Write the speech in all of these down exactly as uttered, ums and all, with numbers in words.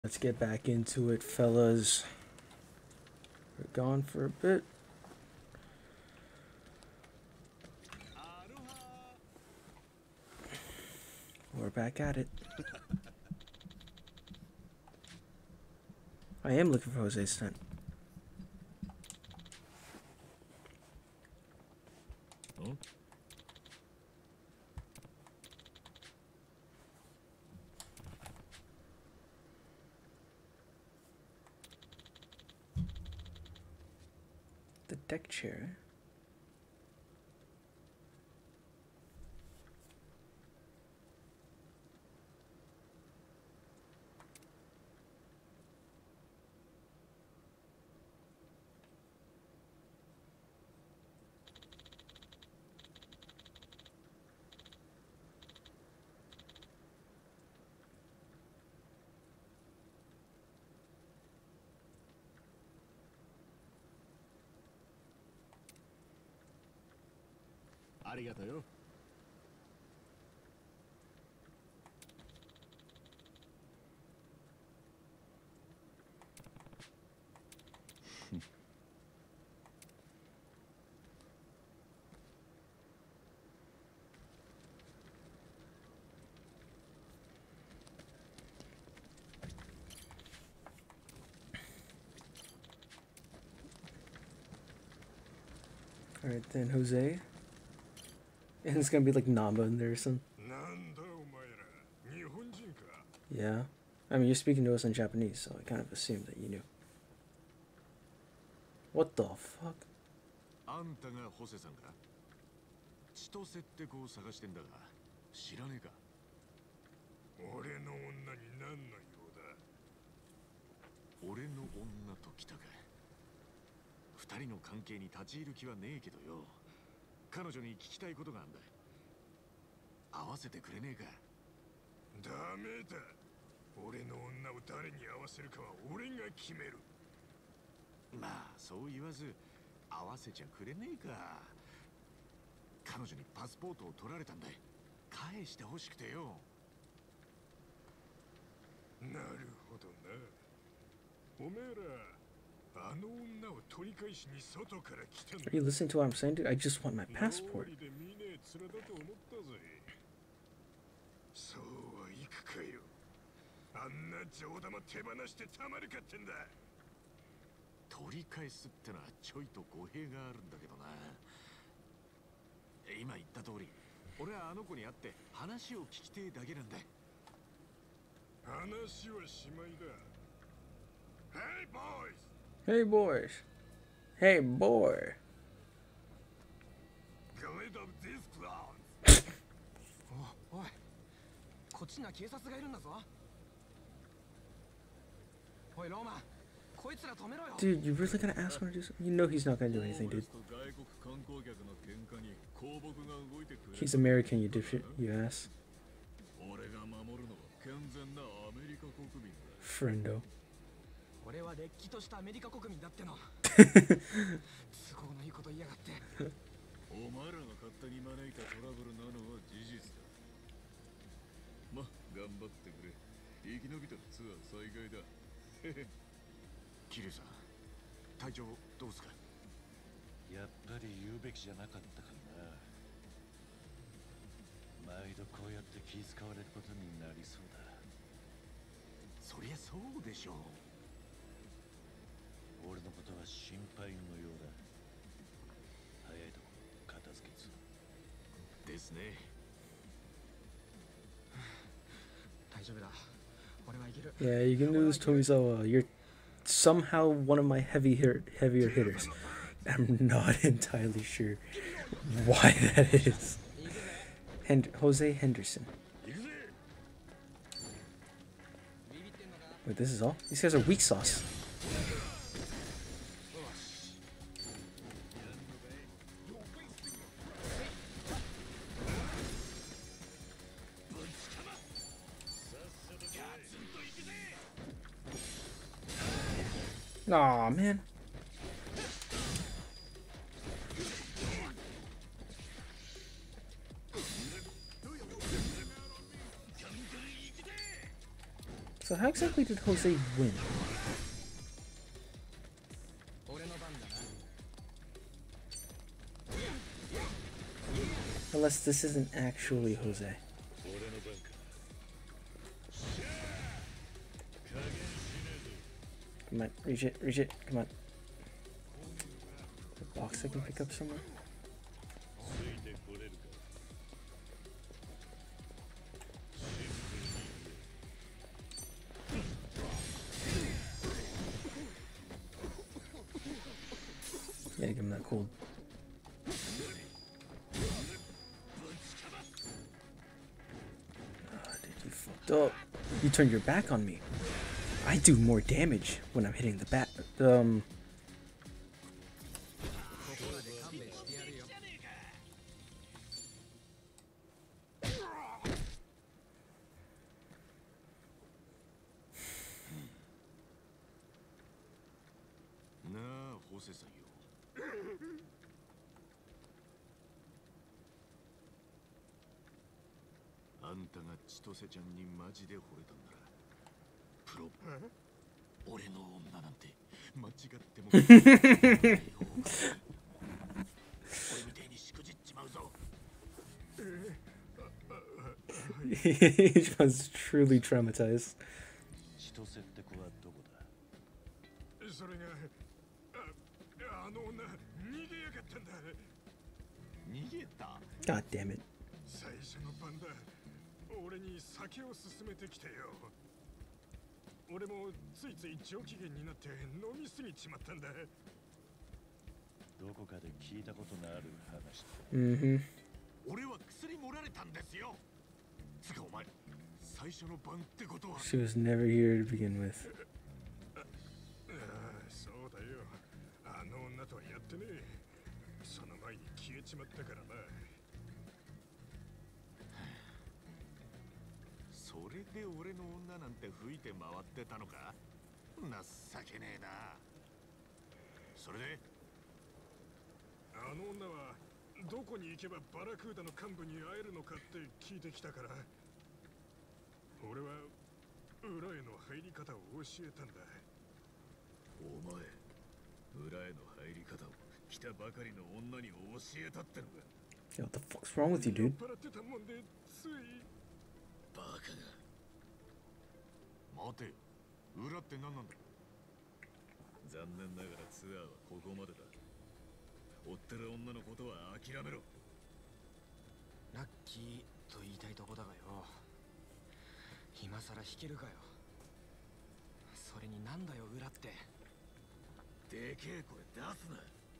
Let's get back into it, fellas. We're gone for a bit. We're back at it. I am looking for Jose's tent. Huh? The deck chair. Arigato. Alright then, Jose. And it's gonna be like Namba in there or something. Yeah. I mean, you're speaking to us in Japanese, so I kind of assumed that you knew. What the fuck? あんたがホセさんか千歳って子を探してんだが知らねえか俺の女に何の用だ俺の女と来たか二人の関係に立ち入る気はねえけどよ彼女に聞きたいことがあんだ合わせてくれねえかダメだ俺の女を誰に合わせるかは俺が決めるまあそう言わず合わせちゃくれねえか彼女にパスポートを取られたんだ返してほしくてよなるほどなおめえらあの女を取り返しに外から来たんだ Are you listening to what I'm saying, dude? I just want my passport. そうはいくかよあんな冗談も手放してたまるかってんだ取り返すってのはちょいと語弊があるんだけどな今言った通り俺はあの子に会って話を聞きてえだけなんだ話はしまいだ Hey boys Hey boys. Hey boy. Get rid of these clowns おおいこっちには警察がいるんだぞおいローマン Dude, you really gonna ask him to do something? You know he's not gonna do anything, dude. He's American, you dipshit, you ass. Friendo. Kiryuさん、体調どうすかやっぱり言うべきじゃなかったかな毎度こうやって気遣われることになりそうだそりゃそうでしょう俺のことは心配無用だ早いとこ片付けつですね大丈夫だ俺はいける Yeah, you can lose Tomizawa. You're somehow one of my heavy hit, heavier hitters. I'm not entirely sure why that is. Hend Jose Henderson. Wait, this is all? These guys are weak sauce. Aw, man. So how exactly did Jose win? Unless this isn't actually Jose. Come on, reach it, reach it, come on. A box I can pick up somewhere? Yeah, give him that cold. Oh, dude, you fucked up. You turned your back on me. I do more damage when I'm hitting the bat. Um. He was truly traumatized. それがああの女逃げやがったんだ。逃げた God damn it. 最初の晩だ。俺に酒を勧めてきてよ。俺もついつい上機嫌になって飲みすぎちまったんだ。どこかで聞いたことのある話。 Mm-hmm. 俺は薬盛られたんですよ。つかお前、最初の晩ってことは。 She was never here to begin with. そうだよ。あの女とはやってねえ。その前に消えちまったからな。それで俺の女なんて吹いて回ってたのか。情けねえな。それであの女はどこに行けばバラクーダの幹部に会えるのかって聞いてきたから、俺は裏への入り方を教えたんだ。お前、裏への入り方を来たばかりの女に教えたってのか。 Yo, what the fuck's wrong with you, dude? 酔っ払ってたもんでつい。バカが。待て、裏って何なんだ。残念ながらツアーはここまでだ。追ってる女のことは諦めろ。ラッキーと言いたいとこだがよ。今さら弾けるかよ。それになんだよ裏って。でけえ声出すな。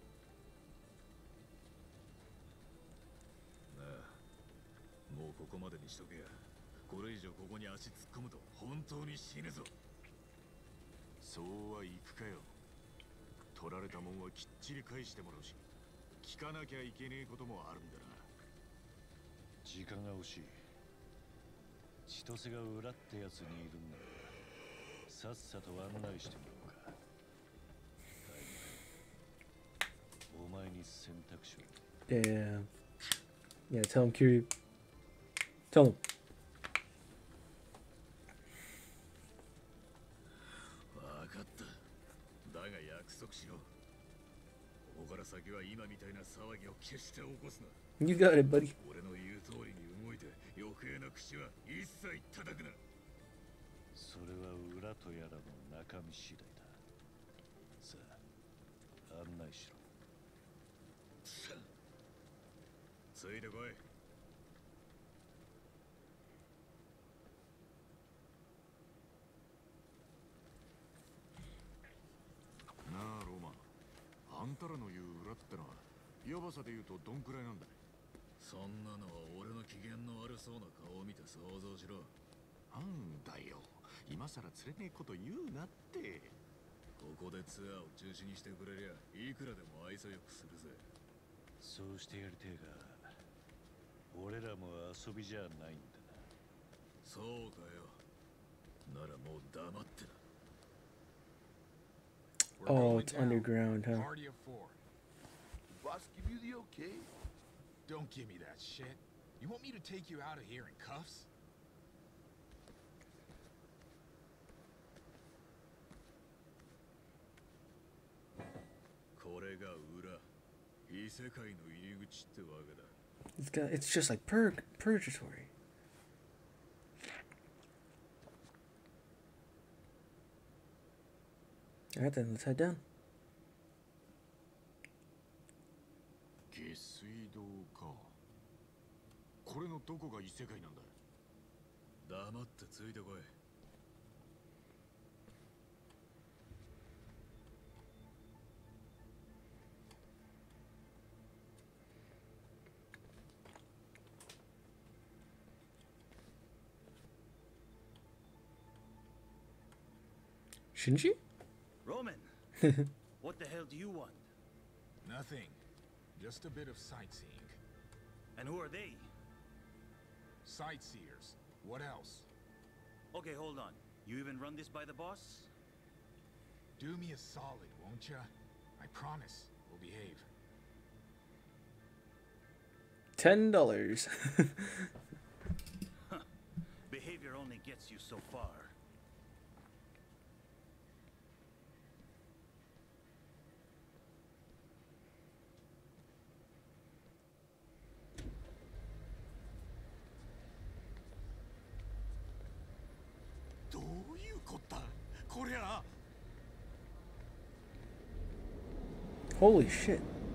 なあ、もうここまでにしとけや。これ以上ここに足突っ込むと本当に死ぬぞ。そうはいくかよ。取られたもんはきっちり返してもらうし、聞かなきゃいけねえこともあるんだな。時間が欲しい。千歳が裏ってやつにいるんならさっさと案内してもらおうか。お前に選択肢を。 Damn. Yeah, tell him, Kiryu. Tell him. わかった。だが約束しろ。ここから先は今みたいな騒ぎを決して起こすな。 You got it, buddy. 俺の言う通りに動いて余計な口は一切叩くな。それは裏とやらの中身次第だ。さあ、案内しろ。ついてこい。なあローマ、あんたらの言う裏ってのはヤバさで言うとどんくらいなんだい。そんなのは俺の機嫌の悪そうな顔を見て想像しろ。なんだよ、今さら釣れねえこと言うなって。ここでツアーを中止にしてくれりゃいくらでも愛想よくするぜ。そうしてやりてえが、俺らも遊びじゃないんだな。そうかよ。ならもう黙ってな。 Oh, it's underground, huh? Party of four. Boss give you the okay? Don't give me that shit. You want me to take you out of here in cuffs? 世界の入り口ってわけだ。 It's got, it's just like purg purgatory. Alright then, let's head down. 下水道か。これのどこが異世界なんだ。黙ってついてこい。 Shinji? Roman, what the hell do you want? Nothing. Just a bit of sightseeing. And who are they? Sightseers. What else? Okay, hold on. You even run this by the boss? Do me a solid, won't ya? I promise we'll behave. Ten dollars. Behavior only gets you so far. Holy shit.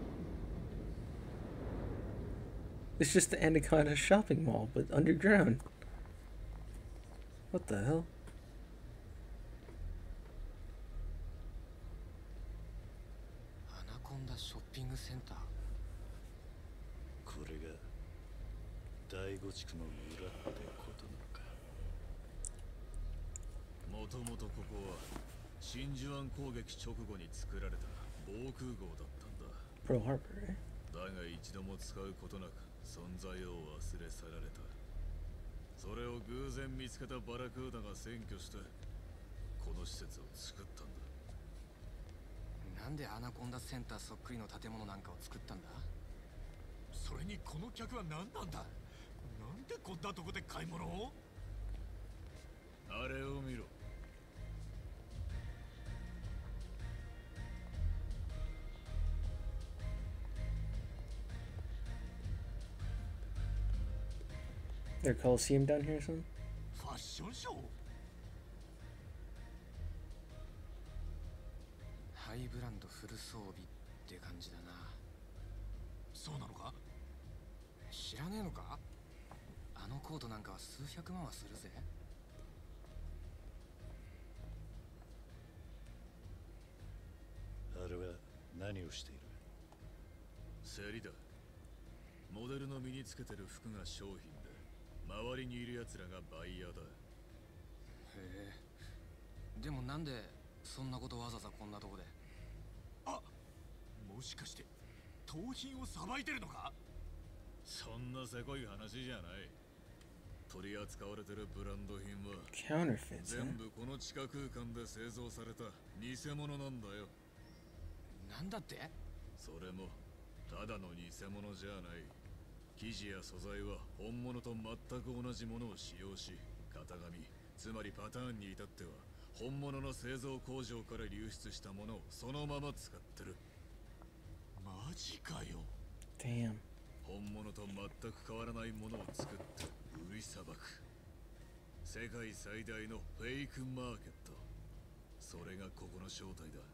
It's just the Anaconda shopping mall, but underground. What the hell? Anaconda shopping center. これが第五地区の裏ってことなのか。もともとここは真珠湾攻撃直後に作られた防空壕だったんだ。 Pearl Harbor, right? だが一度も使うことなく存在を忘れ去られた。それを偶然見つけたバラクーダが占拠してこの施設を作ったんだ。 なんでアナコンダセンターそっくりの建物なんかを作ったんだ。 それにこの客は何なんだ。なんでこんなとこで買い物を。 あれを見ろ。 There a Coliseum down here or something? ファッションショー。 ハイブランドフル装備って感じだな。 そうなのか。 知らねえのか。あのコートなんかは数百万はするぜ。 あれは何をしている。競りだ。モデルの身につけてる服が商品で周りにいる奴らがバイヤーだ。 へえ。でもなんでそんなことわざわざこんなとこで。 あ、もしかして盗品をさばいてるのか。 そんなせこい話じゃない。取り扱われてるブランド品は Counterfeits, 全 huh? 部この地下空間で製造された偽物なんだよ。 なんだって。 それもただの偽物じゃない。生地や素材は本物と全く同じものを使用し、型紙、つまりパターンに至っては本物の製造工場から流出したものをそのまま使ってる。 マジかよ。 Damn. 本物と全く変わらないものを作って売りさばく。世界最大のフェイクマーケット。それがここの正体だ。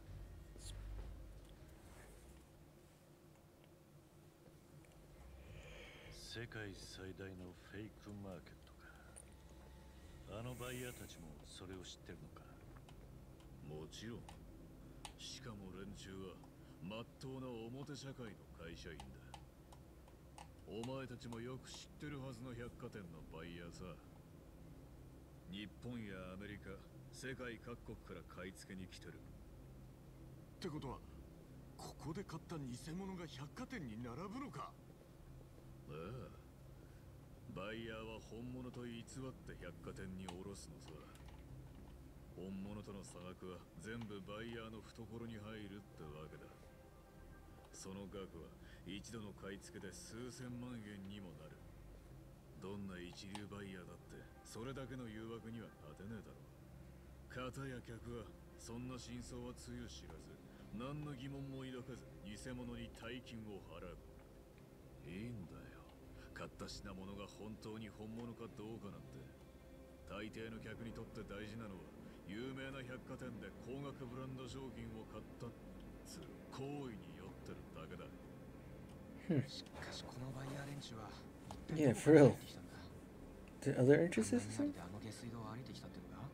世界最大のフェイクマーケットか。あのバイヤーたちもそれを知ってるのか。もちろん。しかも連中はまっとうな表社会の会社員だ。お前たちもよく知ってるはずの百貨店のバイヤーさ。日本やアメリカ、世界各国から買い付けに来てる。 ってことはここで買った偽物が百貨店に並ぶのか。 ああ、バイヤーは本物と偽って百貨店に卸すのさ。本物との差額は全部バイヤーの懐に入るってわけだ。その額は一度の買い付けで数千万円にもなる。どんな一流バイヤーだってそれだけの誘惑には勝てねえだろう。片や客はそんな真相はつゆ知らず、 何の疑問も抱かず偽物に大金を払う。いいんだよ。買った品物が本当に本物かどうかなんて。大抵の客にとって大事なのは有名な百貨店で高額ブランド商品を買ったつう行為に酔ってるだけだ。 しかしこのバイヤー連中は Yeah, for real. The other entrances? あの下水道を歩いてきたってのか？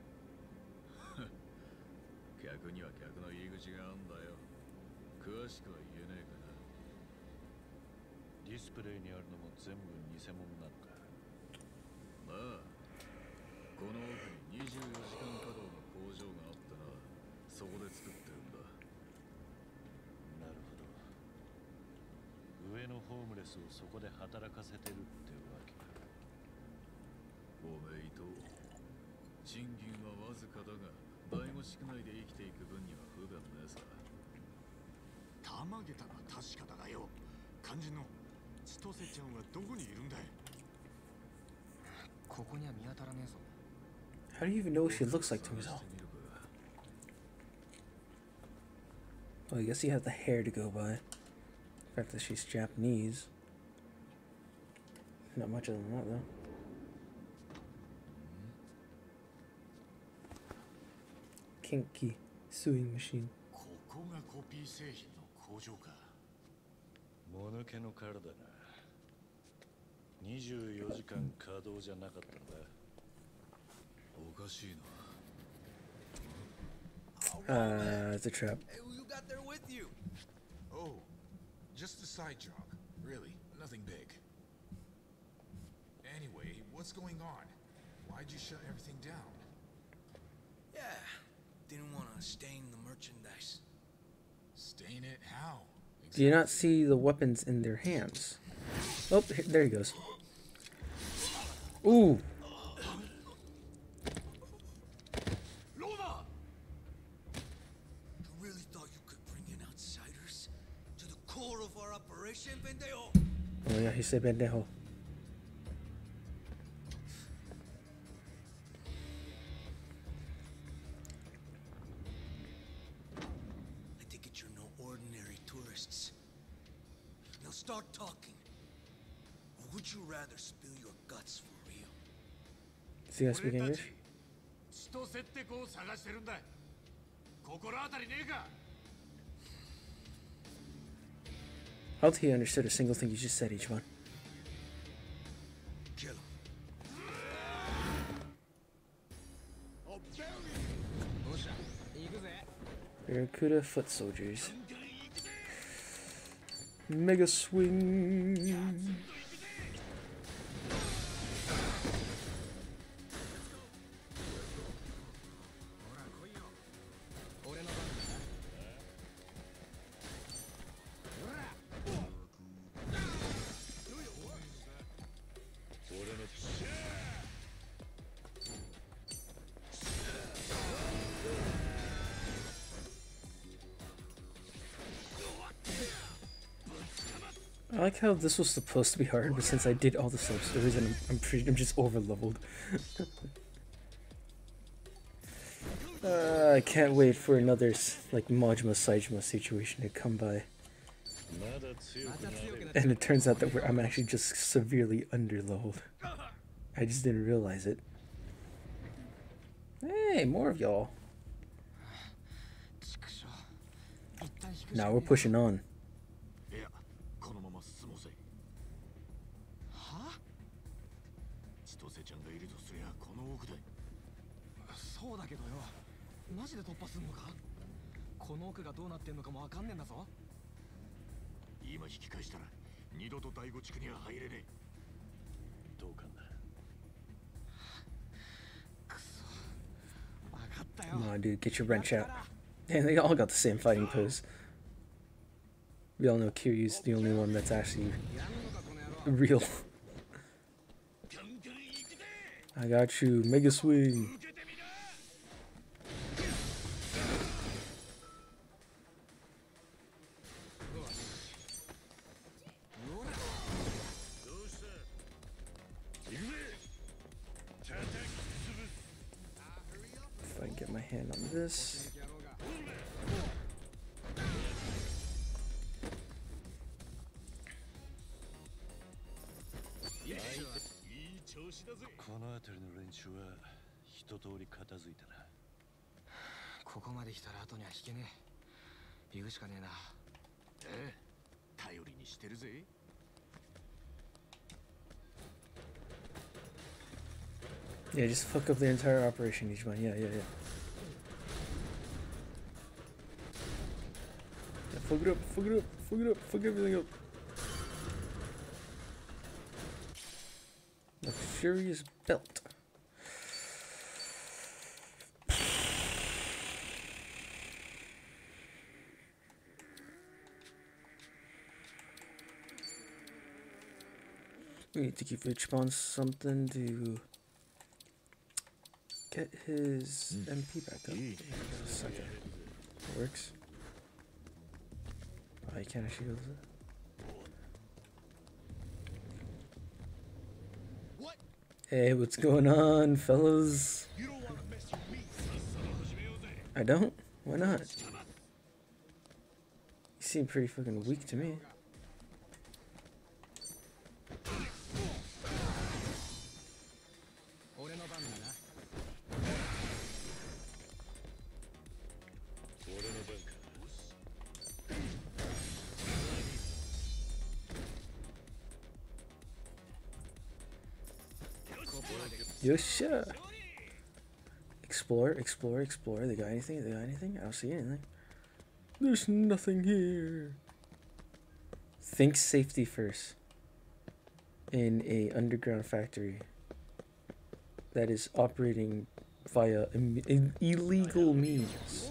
客には客の入り口があんだよ。詳しくは言えねえかな。ディスプレイにあるのも全部偽物なのか。まあこの奥ににじゅうよじかん稼働の工場があってな、そこで作ってるんだ。なるほど。上のホームレスをそこで働かせてるってわけか。おめえと賃金はわずかだが第五地区内で生きていく分には不便ねえさ。 たまげたのは確かだがよ、肝心の千歳ちゃんはどこにいるんだい？ ここには見当たらねえぞ。 How do you even know what she looks like, Tomizawa? Well, I guess you have the hair to go by. The fact that she's Japanese. Not much other than that, though. Kinky sewing machine. ここがコピー製品の工場か。 もぬけの殻だな。にじゅうよじかん稼働じゃなかったんだ。おかしいな。 Uh, it's a trap. Hey, who you got there with you? Oh, just a side job. Really, nothing big. Anyway, what's going on? Why'd you shut everything down? Yeah, didn't want to stain the merchandise. Stain it? How? Do you not see the weapons in their hands? Oh, there he goes. Ooh. You really thought you could bring in outsiders to the core of our operation, pendejo? Oh yeah, he said pendejo. I take it you're no ordinary tourists. Now start talking. Or would you rather spill your guts for real? Does he guys speak English? 千歳って子を探してるんだ。心当たりねえか？ I don't think he understood a single thing you just said, Ichiban. Kill him. Barracuda foot soldiers. Mega swing. I like how this was supposed to be hard, but since I did all the sub stories and I'm, I'm pretty, I'm just over leveled. uh, I can't wait for another like Majima Saijima situation to come by. And it turns out that we're, I'm actually just severely under leveled. I just didn't realize it. Hey, more of y'all. Now we're pushing on. いや、このまま進もうぜ。 は？ 千歳ちゃんがいるとすりゃこの奥だ。 そうだけどよ。マジで突破すんのか？この奥がどうなってんのかもわかんねえんだぞ。 今引き返したら二度と第五地区には入れねえ。 どうかな。 くそ。わかったよ。 Come on, dude, get your wrench out. And they all got the same fighting pose. We all know Kiryu's the only one that's actually real. I got you, Mega Swing. If I can get my hand on this. 辺りの連中は一通り片付いたな。 ここまで来たら後には引けねえ。行くしかねえな。 ええ、頼りにしてるぜ。 Yeah, just fuck up the entire operation, each one. Yeah, yeah, yeah. Yeah, fuck it up, fuck it up, fuck it up, fuck everything up. Luxurious belt. We need to give Ichiban something to get his M P back up. Wait a second. It works. Oh, you can't actually go to What? Hey, what's going on, fellas? You don't want to mess with me. I don't? Why not? You seem pretty fucking weak to me. Yosha! Explore, explore, explore. They got anything? They got anything? I don't see anything. There's nothing here. Think safety first. In a underground factory that is operating via im im illegal means.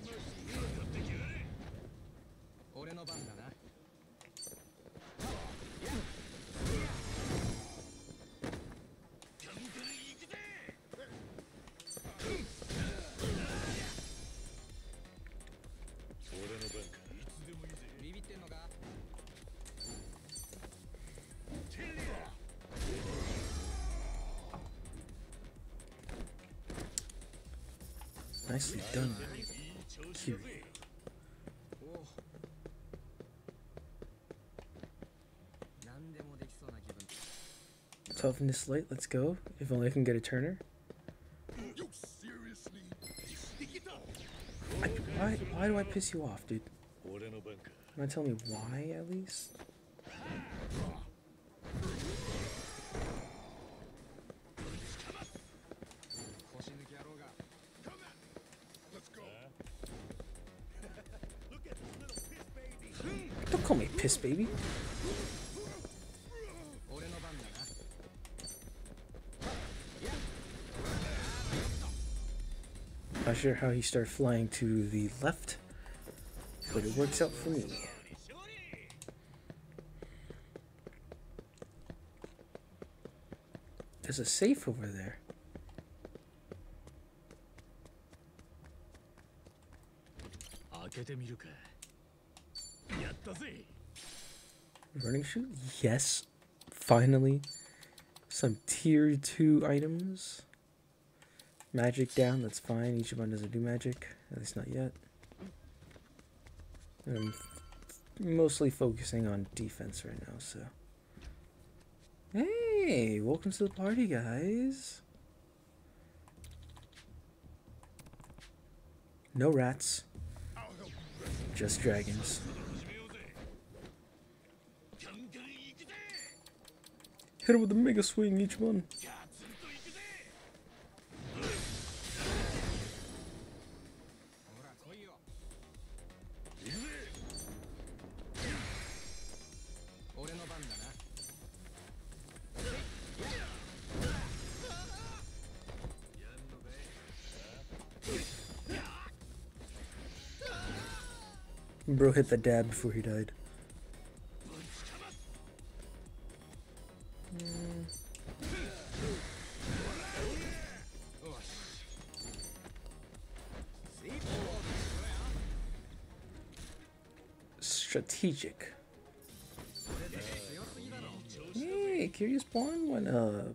Nicely done, Kiryu. Toughness light, let's go. If only I can get a Turner. You seriously? I, why, why do I piss you off, dude? Wanna tell me why, at least? Don't call me piss baby. Not sure how he started flying to the left, but it works out for me. There's a safe over there. Running shoe? Yes. Finally. Some tier two items. Magic down, that's fine. Each one doesn't do magic. At least not yet. I'm mostly focusing on defense right now, so. Hey, welcome to the party, guys. No rats. Just dragons. Hit him with the mega swing, each one. Bro hit the dab before he died. Mm. Strategic. Hey, Curious Blonde went up.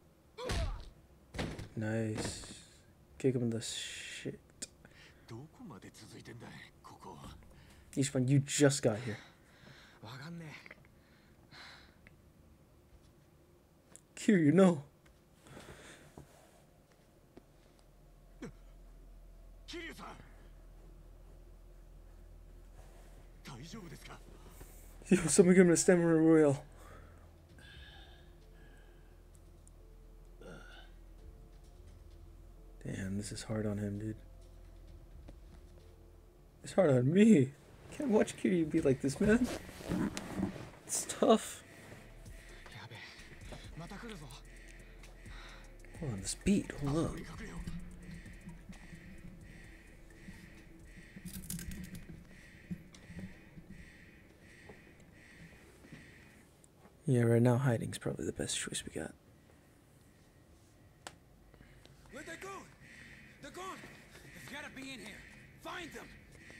Nice. Kick him in the shit. Each one, you just got here. Kiryu, no. 桐生さん、大丈夫ですか？ Yo, someone give him a stamina royal. Damn, this is hard on him, dude. It's hard on me. Can't watch Kiryu be like this, man. It's tough. やべえ、また来るぞ。 Hold on, the speed. Hold on. Yeah, right now hiding's probably the best choice we got. Where'd they go? They're gone. They've gotta be in here. Find them.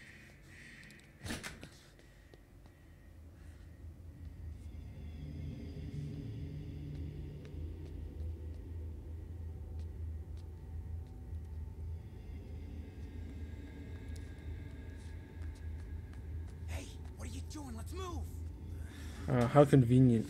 Hey, what are you doing? Let's move. Uh, how convenient.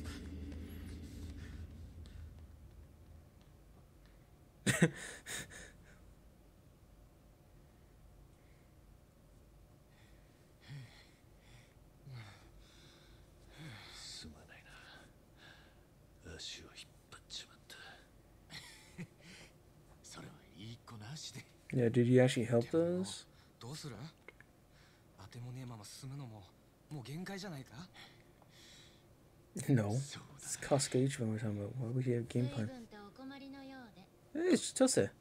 Yeah, did you actually help those? どうする？当てもねえまま進むのももう限界じゃないか？ No. It's Kasuga Ichiban we're talking about. Why would he have game plan? Hey, it's Chitose.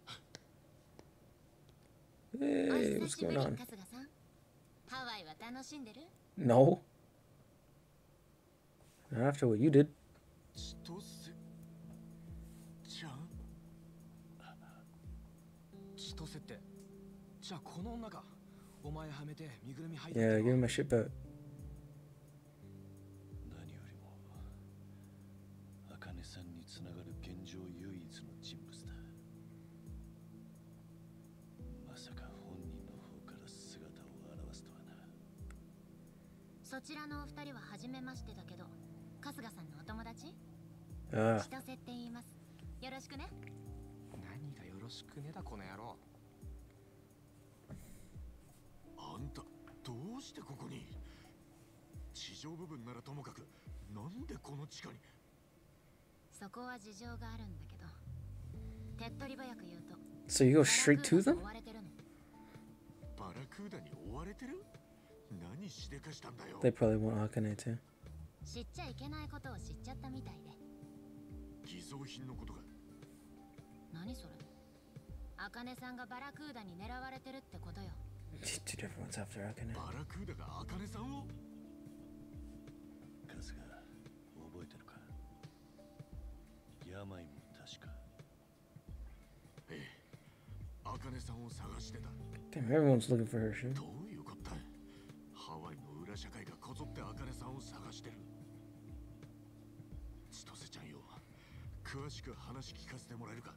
Hey, what's going on? No. Not after what you did. 千歳って。じゃあこの女か。お前はめて身ぐるみ履いて。 Yeah, give him my shit back. 何よりも茜さんにつながる現状唯一の人物だ。まさか本人の方から姿を現すとはな。 そちらのお二人は初めましてだけど、春日さんのお友達？ ああ。 千歳って言います。よろしくね。 何がよろしくねだこの野郎。 あんたどうしてここに？地上部分ならともかく、なんでこの地下に？ そこは事情があるんだけど、手っ取り早く言うと。 So you go straight to them? バラクーダに追われてる？何しでかしたんだよ。 They probably want Akane too. 知っちゃいけないことを知っちゃったみたいで。 偽造品のことが。 何それ？茜さんがバラクーダに狙われてるってことよ。 Dude, everyone's after Akane. バラクーダが茜さんを？ カズが覚えてるか？病も確か。 ええ、茜さんを探してた。 Damn, everyone's looking for her shit. どういうことだ？ハワイの裏社会がこぞって茜さんを探してる。千歳ちゃんよ、詳しく話聞かせてもらえるか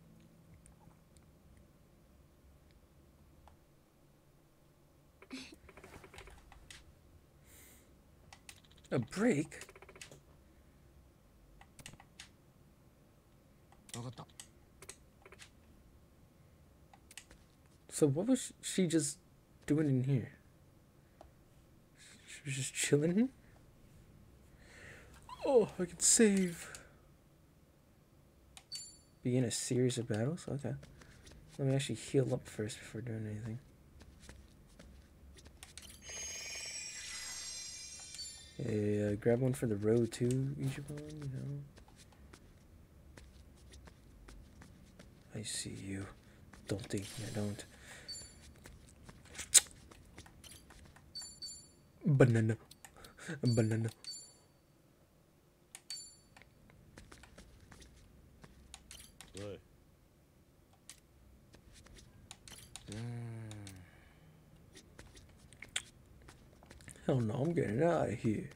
？A break? わかった。 So what was she just doing in here? She was just chilling here? Oh, I can save. Begin a series of battles? Okay. Let me actually heal up first before doing anything. Yeah, uh, grab one for the road too, Ichiban, you know. I see you. Don't think I don't. Banana. Banana. What? Hell no, I'm getting out of here.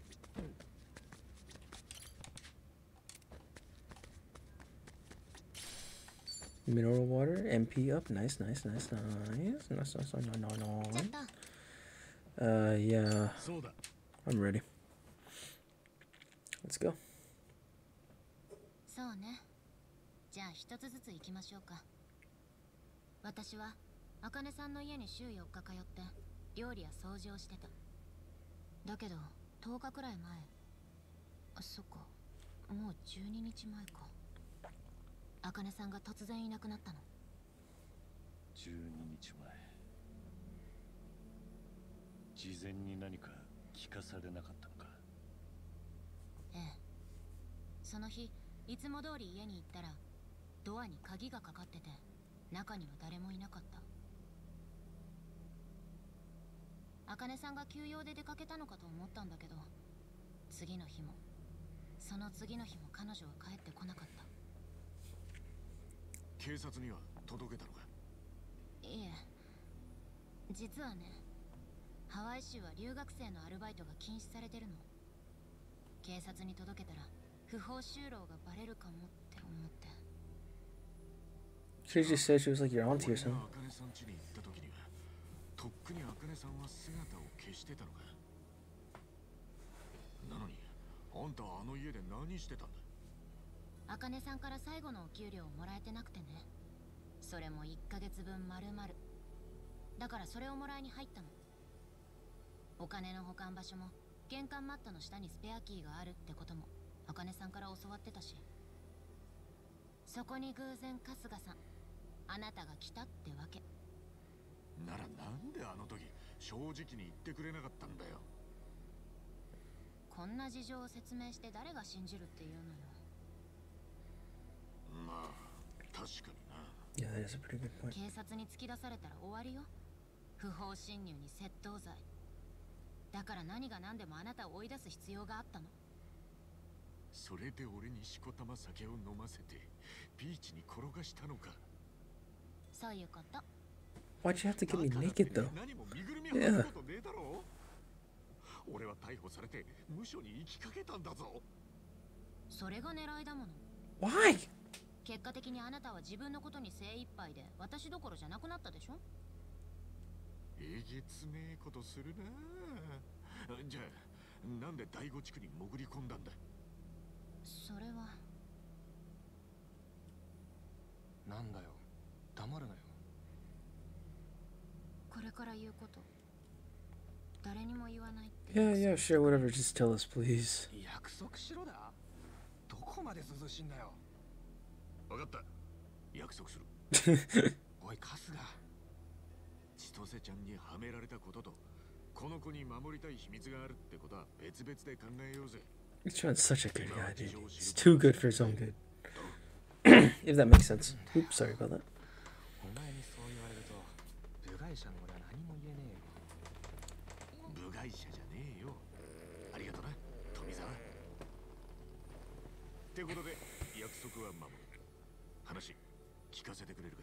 Mineral water, M P up, nice, nice, nice, nice, nice, nice, no, no, no. Uh, yeah, I'm ready. Let's go. そうね。じゃあ一つずつ行きましょうか。私は茜さんの家に週よっか通って料理や掃除をしてた。だけどとおかくらい前、あ、そっか、もうじゅうににちまえか、茜さんが突然いなくなったの。 じゅうににちまえ。事前に何か聞かされなかったのか？ ええ。その日いつも通り家に行ったらドアに鍵がかかってて中には誰もいなかった。茜さんが休養で出かけたのかと思ったんだけど、次の日もその次の日も彼女は帰ってこなかった。 警察には届けたのか？ いえ、実はね、ハワイ州は留学生のアルバイトが禁止されてるの。警察に届けたら不法就労がバレるかもって思って。 She just said she was like your auntie or something. 茜さん家に行った時にはとっくに茜さんは姿を消してたのか？なのにあんたはあの家で何してたんだ？ 茜さんから最後のお給料をもらえてなくてね。それもいっかげつぶん丸々。だからそれをもらいに入ったの。お金の保管場所も玄関マットの下にスペアキーがあるってことも茜さんから教わってたし、そこに偶然春日さん、あなたが来たってわけ。 ならなんであの時正直に言ってくれなかったんだよ。 こんな事情を説明して誰が信じるっていうのよ。 まあ確かにな。 Yeah, that is a pretty good point. 警察に突き出されたら終わりよ。不法侵入に窃盗罪だから、何が何でもあなたを追い出す必要があったの。 それで俺にしこたま酒を飲ませてビーチに転がしたのか？ そういうこと。 Why'd you have to get me naked though? 何も身ぐるみ剥ぐことねえだろ。俺は逮捕されて無所に行きかけたんだぞ。 それが狙いだもの。 Why? 結果的にあなたは自分のことに精一杯で私どころじゃなくなったでしょ。 えげつねえことするな。じゃあなんで第五地区に潜り込んだんだ？ それはなんだよ、黙るなよ。 これから言うこと誰にも言わないって。 Yeah, yeah, sure, whatever. Just tell us, please. 約束しろだ。どこまで涼しいんだよ。 分かった、約束する。 おい春日、 千歳ちゃんにはめられたこととこの子に守りたい秘密があるってことは別々で考えようぜ。 He's such a good guy, dude. He's too good for his own good. If that makes sense. Oops, sorry about that. お前にそう言われると部外者の俺は何も言えねえよ。 部外者じゃねえよ。ありがとな富澤。ってことで約束は守る。話聞かせてくれるかい？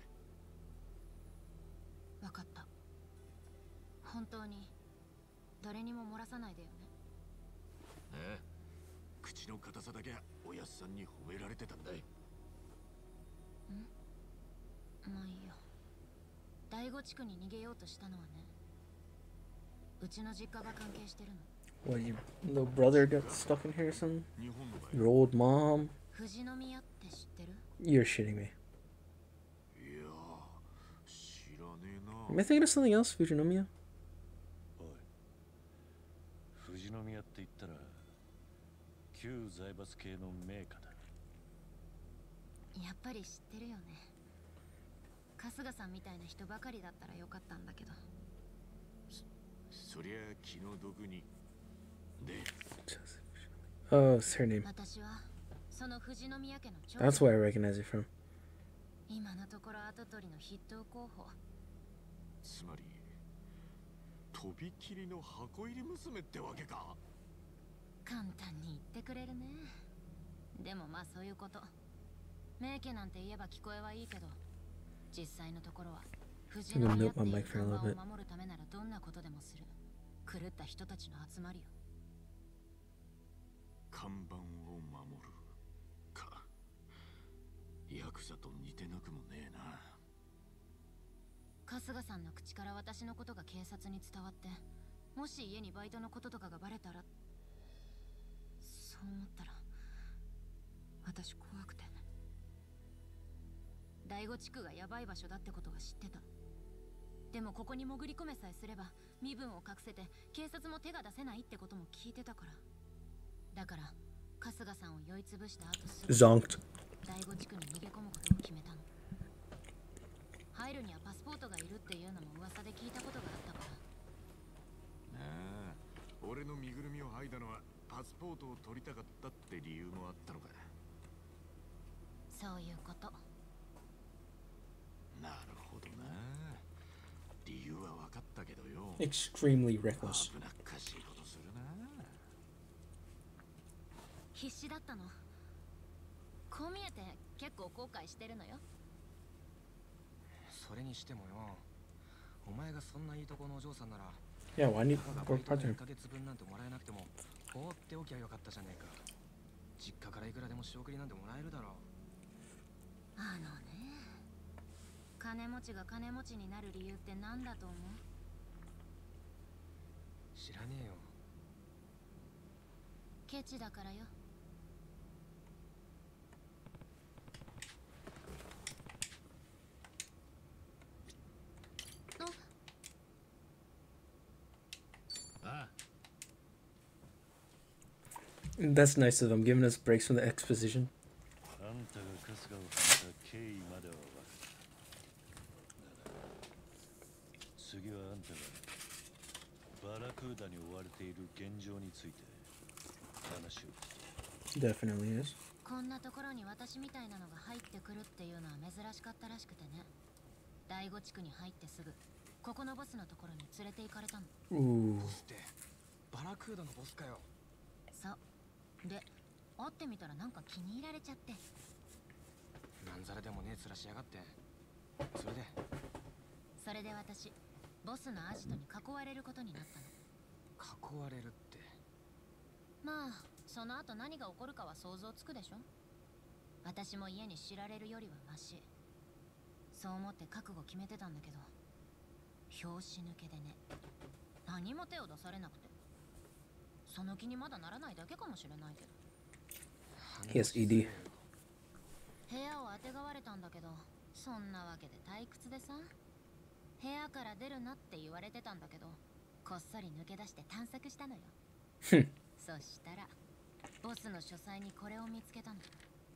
分かった。本当に誰にも漏らさないでよね。 ああ、口の硬さだけはおやっさんに褒められてたんだい。 ん？まあいいよ。第五地区に逃げようとしたのはね、うちの実家が関係してるの。 What, your little brother got stuck in here or something? 日本の場合 Your old mom? 富士宮って知ってる？ You're shitting me. いや知らねえな。 Am I thinking of something else, Fujinomiya? おい、富士宮って言ったら旧財閥系の名家だ。 やっぱり知ってるよね。春日さんみたいな人ばかりだったらよかったんだけど。 そりゃ気の毒に。で、 Oh, it's her name. 私はその富士宮家の長 That's where I recognize it from. 今のところ跡取りの筆頭候補。 つまりとびきりの箱入り娘ってわけか。 簡単に言ってくれるね。でもまあそういうこと。名家なんて言えば聞こえはいいけど、実際のところは富士宮っていう看板を守るためならどんなことでもする狂った人たちの集まりよ。 看板を守るか。ヤクザと似てなくもねえな。 春日さんの口から私のことが警察に伝わって、もし家にバイトのこととかがバレたら、そう思ったら私怖くてね。第五地区がヤバい場所だってことは知ってた。 でもここに潜り込めさえすれば身分を隠せて警察も手が出せないってことも聞いてたから。だから春日さんを酔いつぶした後すぐ Zonked. 第五地区に逃げ込むことを決めたの。入るにはパスポートがいるっていうのも噂で聞いたことがあったから。 ああ、俺の身ぐるみを剥いだのはパスポートを取りたかったって理由もあったのか。 そういうこと。 なるほどな。理由は分かったけどよ。 Extremely reckless. 危なっかしいことするな。 必死だったの。こう見えて結構後悔してるのよ。 それにしてもよ、お前がそんないいとこのお嬢さんなら Yeah, why need ただ go バイト代 partner? いっかげつぶんなんてもらえなくても放っておきゃよかったじゃねえか。実家からいくらでも仕送りなんてもらえるだろう。 あのね、金持ちが金持ちになる理由って何だと思う？ 知らねえよ。 ケチだからよ。 ああ、 That's nice of them, giving us breaks from the exposition. あんたが春日を踏んだ経緯までは分かった。次はあんたがバラクーダに追われている現状について話を。 Definitely is. こんなところに私みたいなのが入ってくるっていうのは珍しかったらしくてね。第五地区に入ってすぐここのボスのところに連れて行かれたの。 Ooh. ボスってバラクーダのボスかよ。 そうで、会ってみたらなんか気に入られちゃって。 なんざらでもねえ面しやがって。それでそれで私ボスのアジトに囲われることになったの。 囲われるって。 まあその後何が起こるかは想像つくでしょ。私も家に知られるよりはマシ。そう思って覚悟決めてたんだけど、拍子抜けでね、何も手を出されなくて。その気にまだならないだけかもしれないけど。 He has E D. 部屋をあてがわれたんだけど、そんなわけで退屈でさ、部屋から出るなって言われてたんだけど、こっそり抜け出して探索したのよ。そしたらボスの書斎にこれを見つけたの。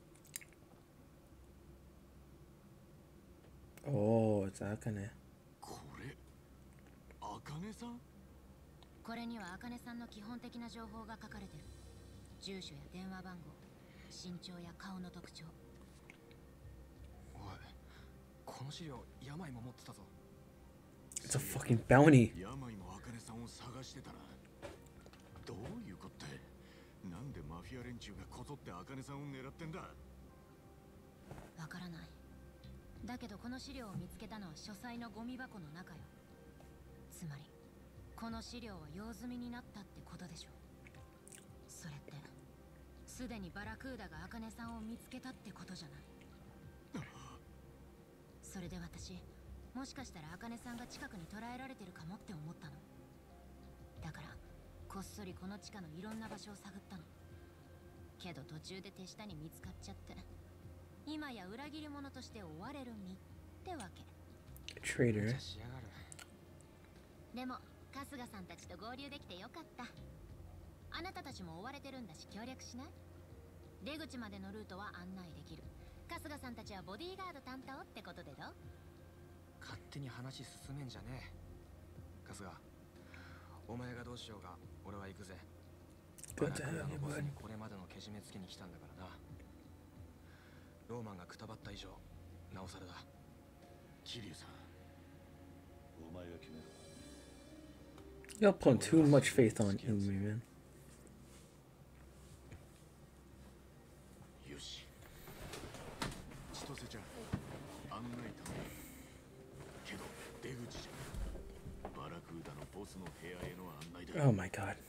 Oh, it's Akane. これ、アカネさん？ これには茜さんの基本的な情報が書かれてる。住所や電話番号、身長や顔の特徴。 おい、この資料病も持ってたぞ。 It's a fucking bounty. 病もアカネさんを探してたな。どういうこと？なんでマフィア連中がこぞってアカネさんを狙ってんだ？ わからない。だけどこの資料を見つけたのは書斎のゴミ箱の中よ。つまりこの資料は用済みになったってことでしょ。それってすでにバラクーダが茜さんを見つけたってことじゃない。それで私、もしかしたら茜さんが近くに捕らえられてるかもって思ったの。だからこっそりこの地下のいろんな場所を探ったの。けど途中で手下に見つかっちゃって、今や裏切り者として追われる身ってわけ。 Traitor. しやがる。 でも春日さんたちと合流できてよかった。あなたたちも追われてるんだし協力しない？出口までのルートは案内できる。春日さんたちはボディーガード担当ってことでどう？ 勝手に話進めんじゃねえ。春日、お前がどうしようが俺は行くぜ。バ Good ラ to クーダ have の you, ボス bud. にこれまでのけじめつけに来たんだからな。ローマンがくたばった以上なおさらだ。 桐生さん、 お前が決めろ。 Y'all putting too much faith on in me, man. よし。千歳ちゃん、案内頼む。けど出口じゃん。バラクーダのボスの部屋への案内だ。 Oh my god.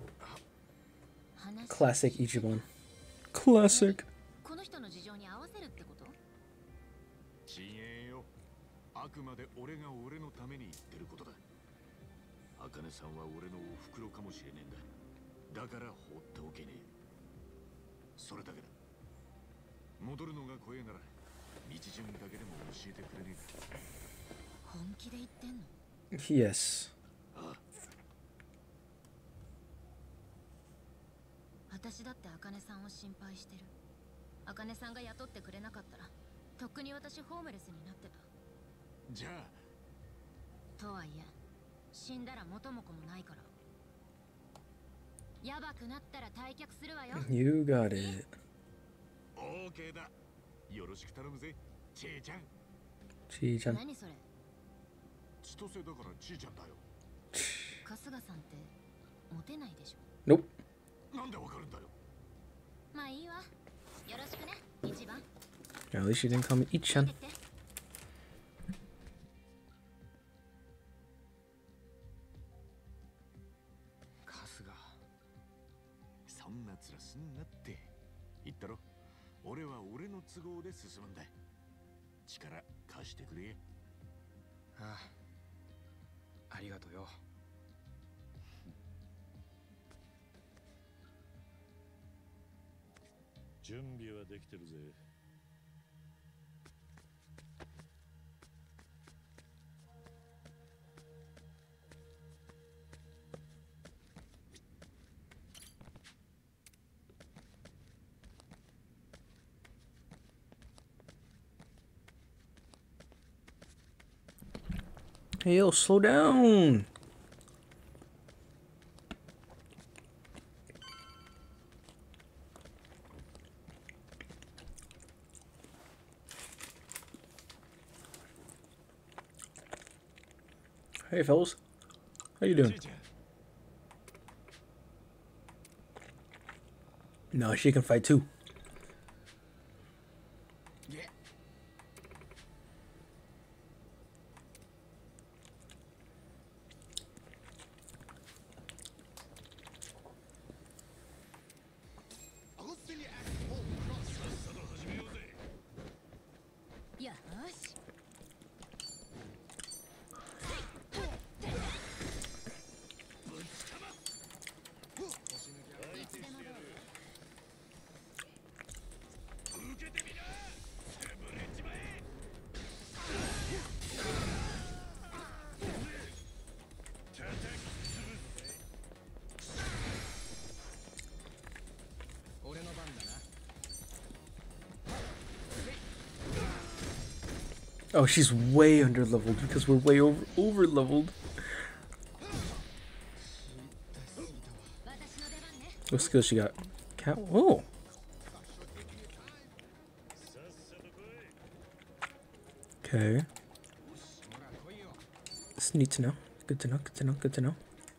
話 Classic Ichiban. Classic. この人の事情に合わせるってこと？ ちげえよ。あくまで俺が俺のために言ってることだ。アカネさんは俺のお袋かもしれねえんだ。だから放っておけねえ。それだけだ。戻るのが怖えなら道順だけでも教えてくれねえか。 本気で言ってんの？ Yes. 私だって茜さんを心配してる。茜さんが雇ってくれなかったらとっくに私ホームレスになってた。 じゃあとはいえ死んだら元も子もないから。やばくなったら退却するわよ。 You got it. オーケーだ。よろしく頼むぜ、ちーちゃん。 ちーちゃん。 何それ。 千歳だからちーちゃんだよ。 春日さんってモテないでしょ。 Nope. なんでわかるんだよ。 まあいいわ。よろしくね、一番。 At least you didn't call me Ichan. 春日。 そんな面すんなって言ったろ。俺は俺の都合で進むんだ。力貸してくれ。 ああ、ありがとうよ。 準備はできてるぜ。 Hey, yo, slow down. Hey, fellas. How you doing? No, she can fight too. Oh, she's way under leveled because we're way over over leveled. What skill she got? Cat. Oh. Okay. It's neat to know. Good to know. Good to know. Good to know.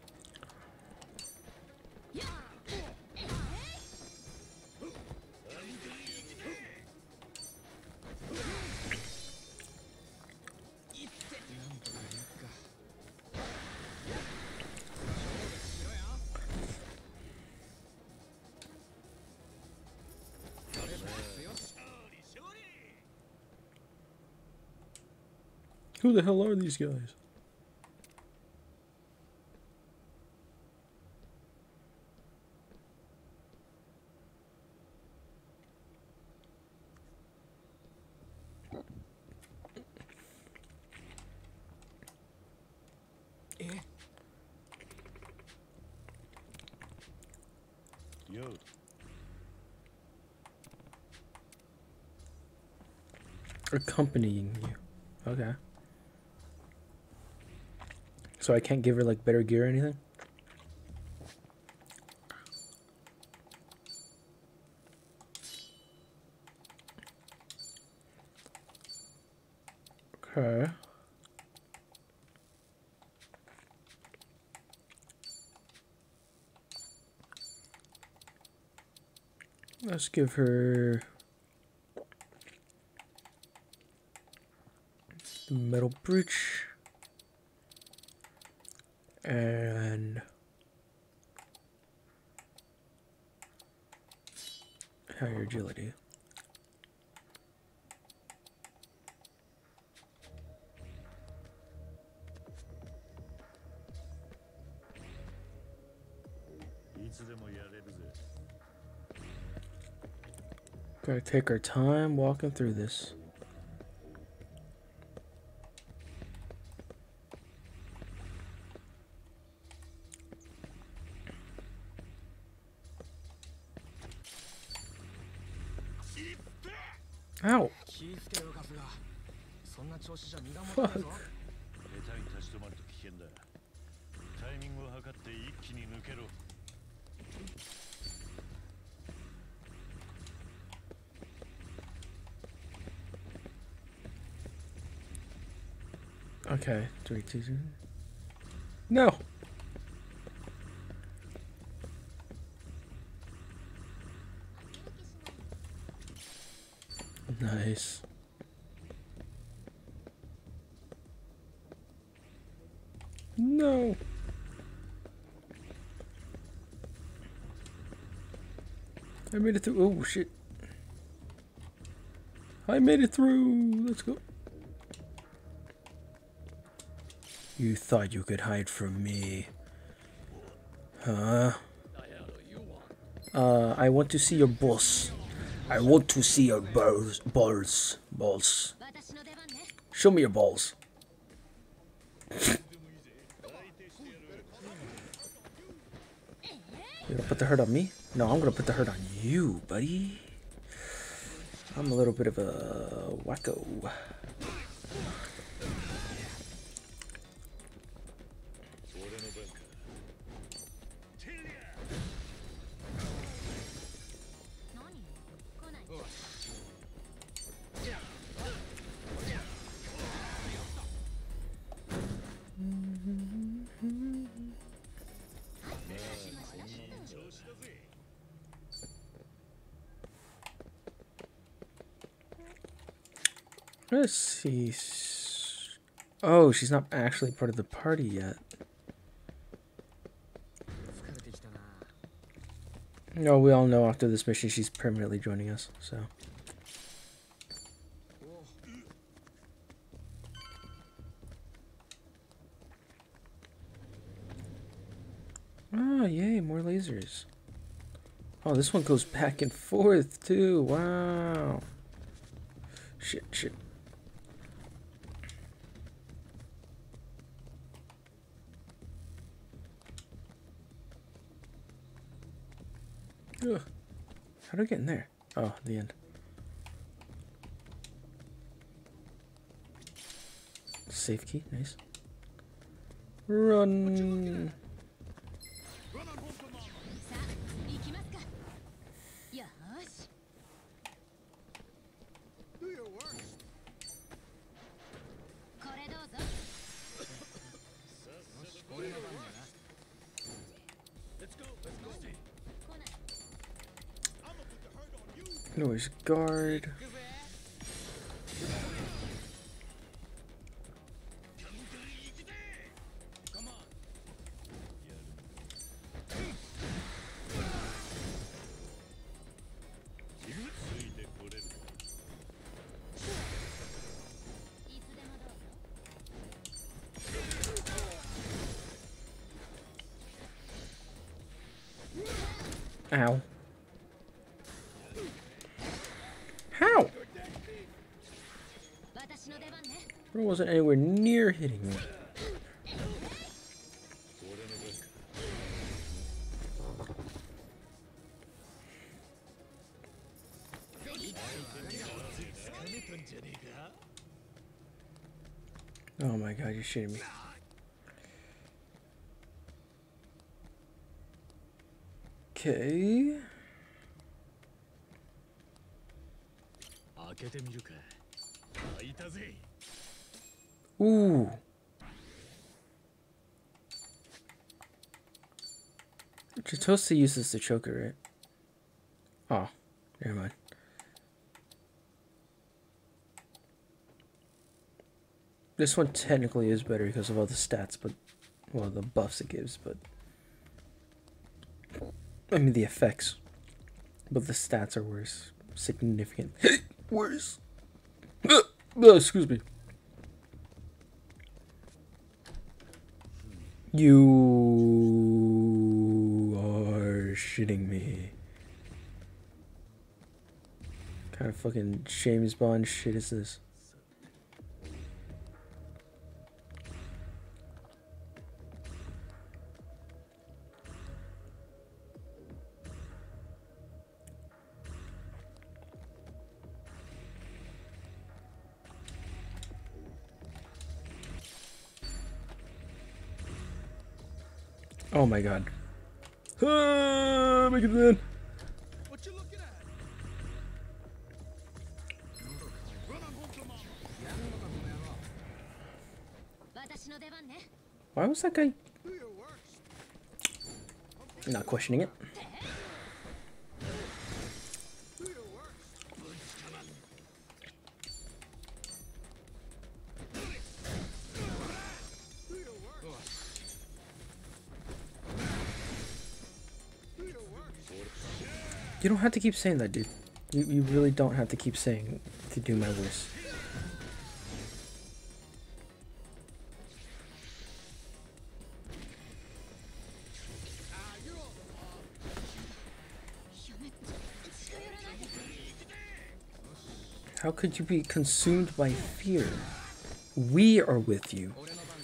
Who the hell are these guys? Yo. Accompanying you. Okay. So I can't give her like better gear or anything? Okay. Let's give her the metal breach and higher agility. Gotta take our time walking through this. Ow. 気ぃつけよカスが。そんな調子じゃ身が持た Fuck. ないぞ。 下手に立ち止まると危険だ。タイミングを測って一気に抜けろ。 Okay, three, two, two. No. Nice. No. I made it through. Oh shit. I made it through. Let's go. You thought you could hide from me. Huh? Uh, I want to see your boss. I want to see your balls. Balls. Balls. Show me your balls. You're gonna put the hurt on me? No, I'm gonna put the hurt on you, buddy. I'm a little bit of a wacko. Let's see. Oh, she's not actually part of the party yet. No, we all know after this mission she's permanently joining us, so. Oh, yay, more lasers. Oh, this one goes back and forth too. Wow. Shit, shit. Ugh. How do I get in there? Oh, the end. Safe key, nice. Run. Noise guard. Ow. How? It wasn't anywhere near hitting me. Oh my god, you're shitting me. Okay. Ooh. Chitosa uses the choker, right? Oh, never mind. This one technically is better because of all the stats, but well, the buffs it gives, but I mean the effects, but the stats are worse, significant worse. Oh, excuse me. You are shitting me. What kind of fucking James Bond shit is this? Oh my god. Ah, make it in. What you looking at? Why was that guy not questioning it? You don't have to keep saying that, dude. You, you really don't have to keep saying to do my voice. How could you be consumed by fear? We are with you.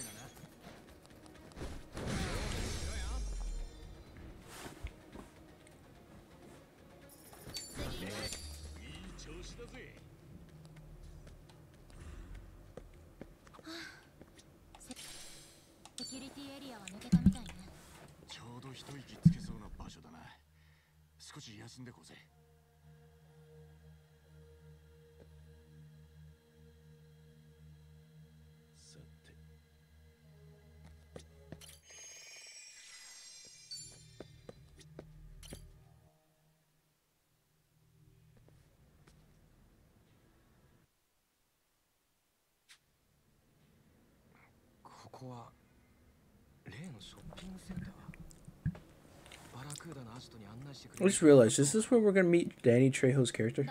I just realized, is this where we're gonna meet Danny Trejo's character?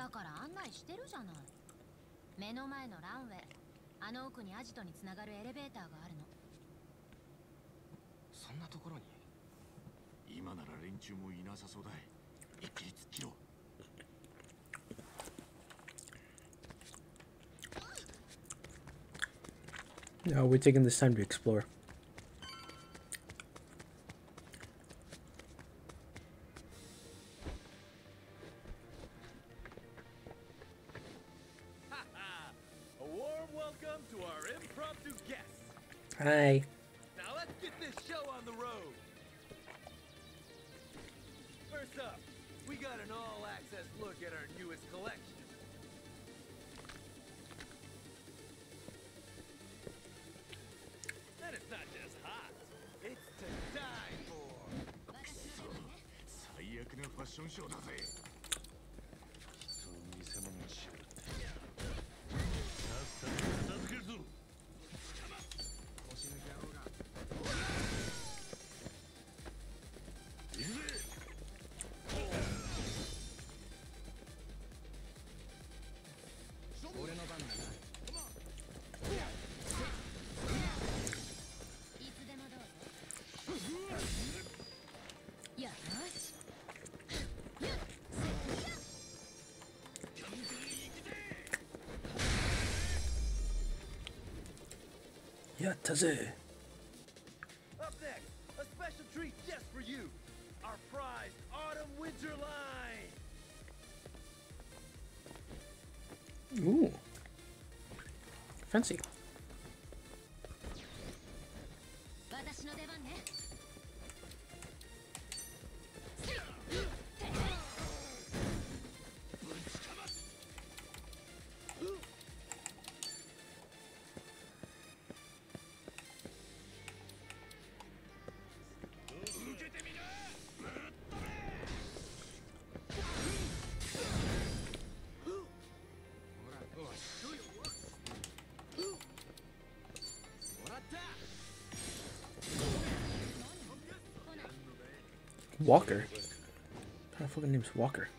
No, we're taking this time to explore. Hi. Now let's get this show on the road. First up, we got an all-access look at our newest collection. And it's not just hot, it's to die for. 最悪なファッションショーだぜ。 人を見せ物にしよう。さっさと片付けるぞ。 やったぜ。 Up next, a special treat just for you. Our prized autumn winter line. Ooh. Fancy. Walker? What kind of fucking name's Walker?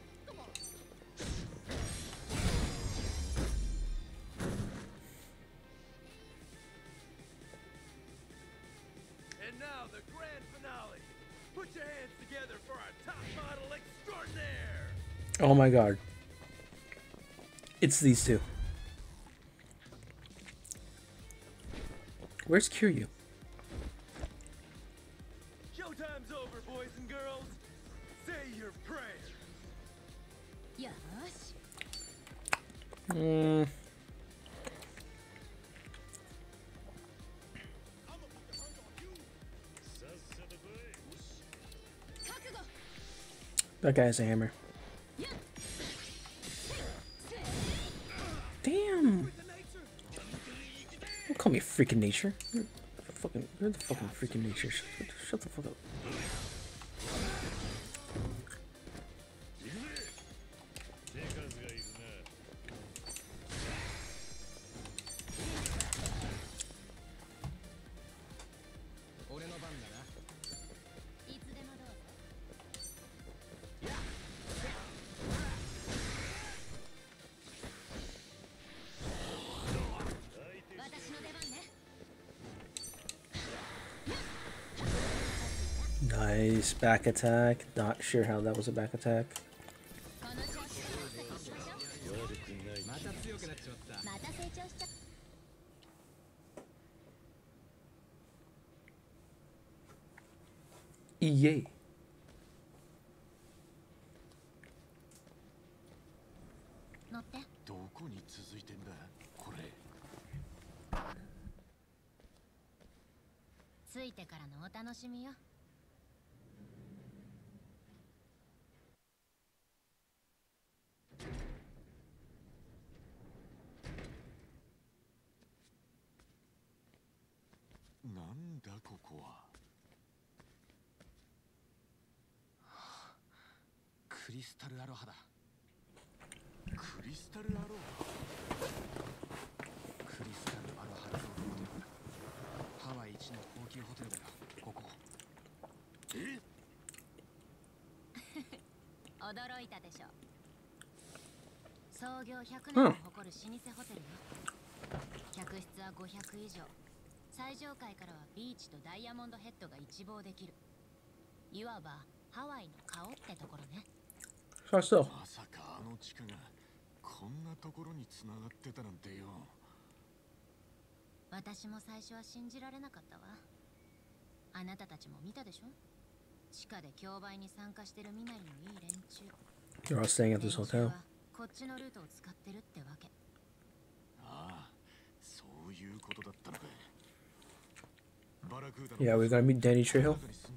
And now the grand finale. Put your hands together for our top model extraordinaire. Oh my god. It's these two. Where's Kiryu? Showtime's over, boys and girls. Say your prayers. Hmm. That guy has a hammer. Damn! Don't call me freaking nature. You're the fucking, you're the fucking freaking nature. Shut, shut the fuck up. Nice back attack. Not sure how that was a back attack. Yay. どこに続いてんだこれ。 ついてからのお楽しみよ。 なんだここは。 クリスタルアロハだ。 クリスタルアロハ。 クリスタルアロハリゾートホテル。ハワイ一の高級ホテルだよ、ここ。 え？ 驚いたでしょ。創業ひゃくねんを誇る老舗ホテルよ。客室はごひゃく以上。最上階からはビーチとダイヤモンドヘッドが一望できる。いわばハワイの顔ってところね。 まさかあの地下がこんなところに繋がってたなんてよ。 私も最初は信じられなかったわ。あなたたちも見たでしょ。地下で競売に参加してる身なりのいい連中。 You're all staying at this hotel. こっちのルートを使ってるってわけ。 ああ、そういうことだったのか。 Yeah, we're gonna meet Danny Trejo.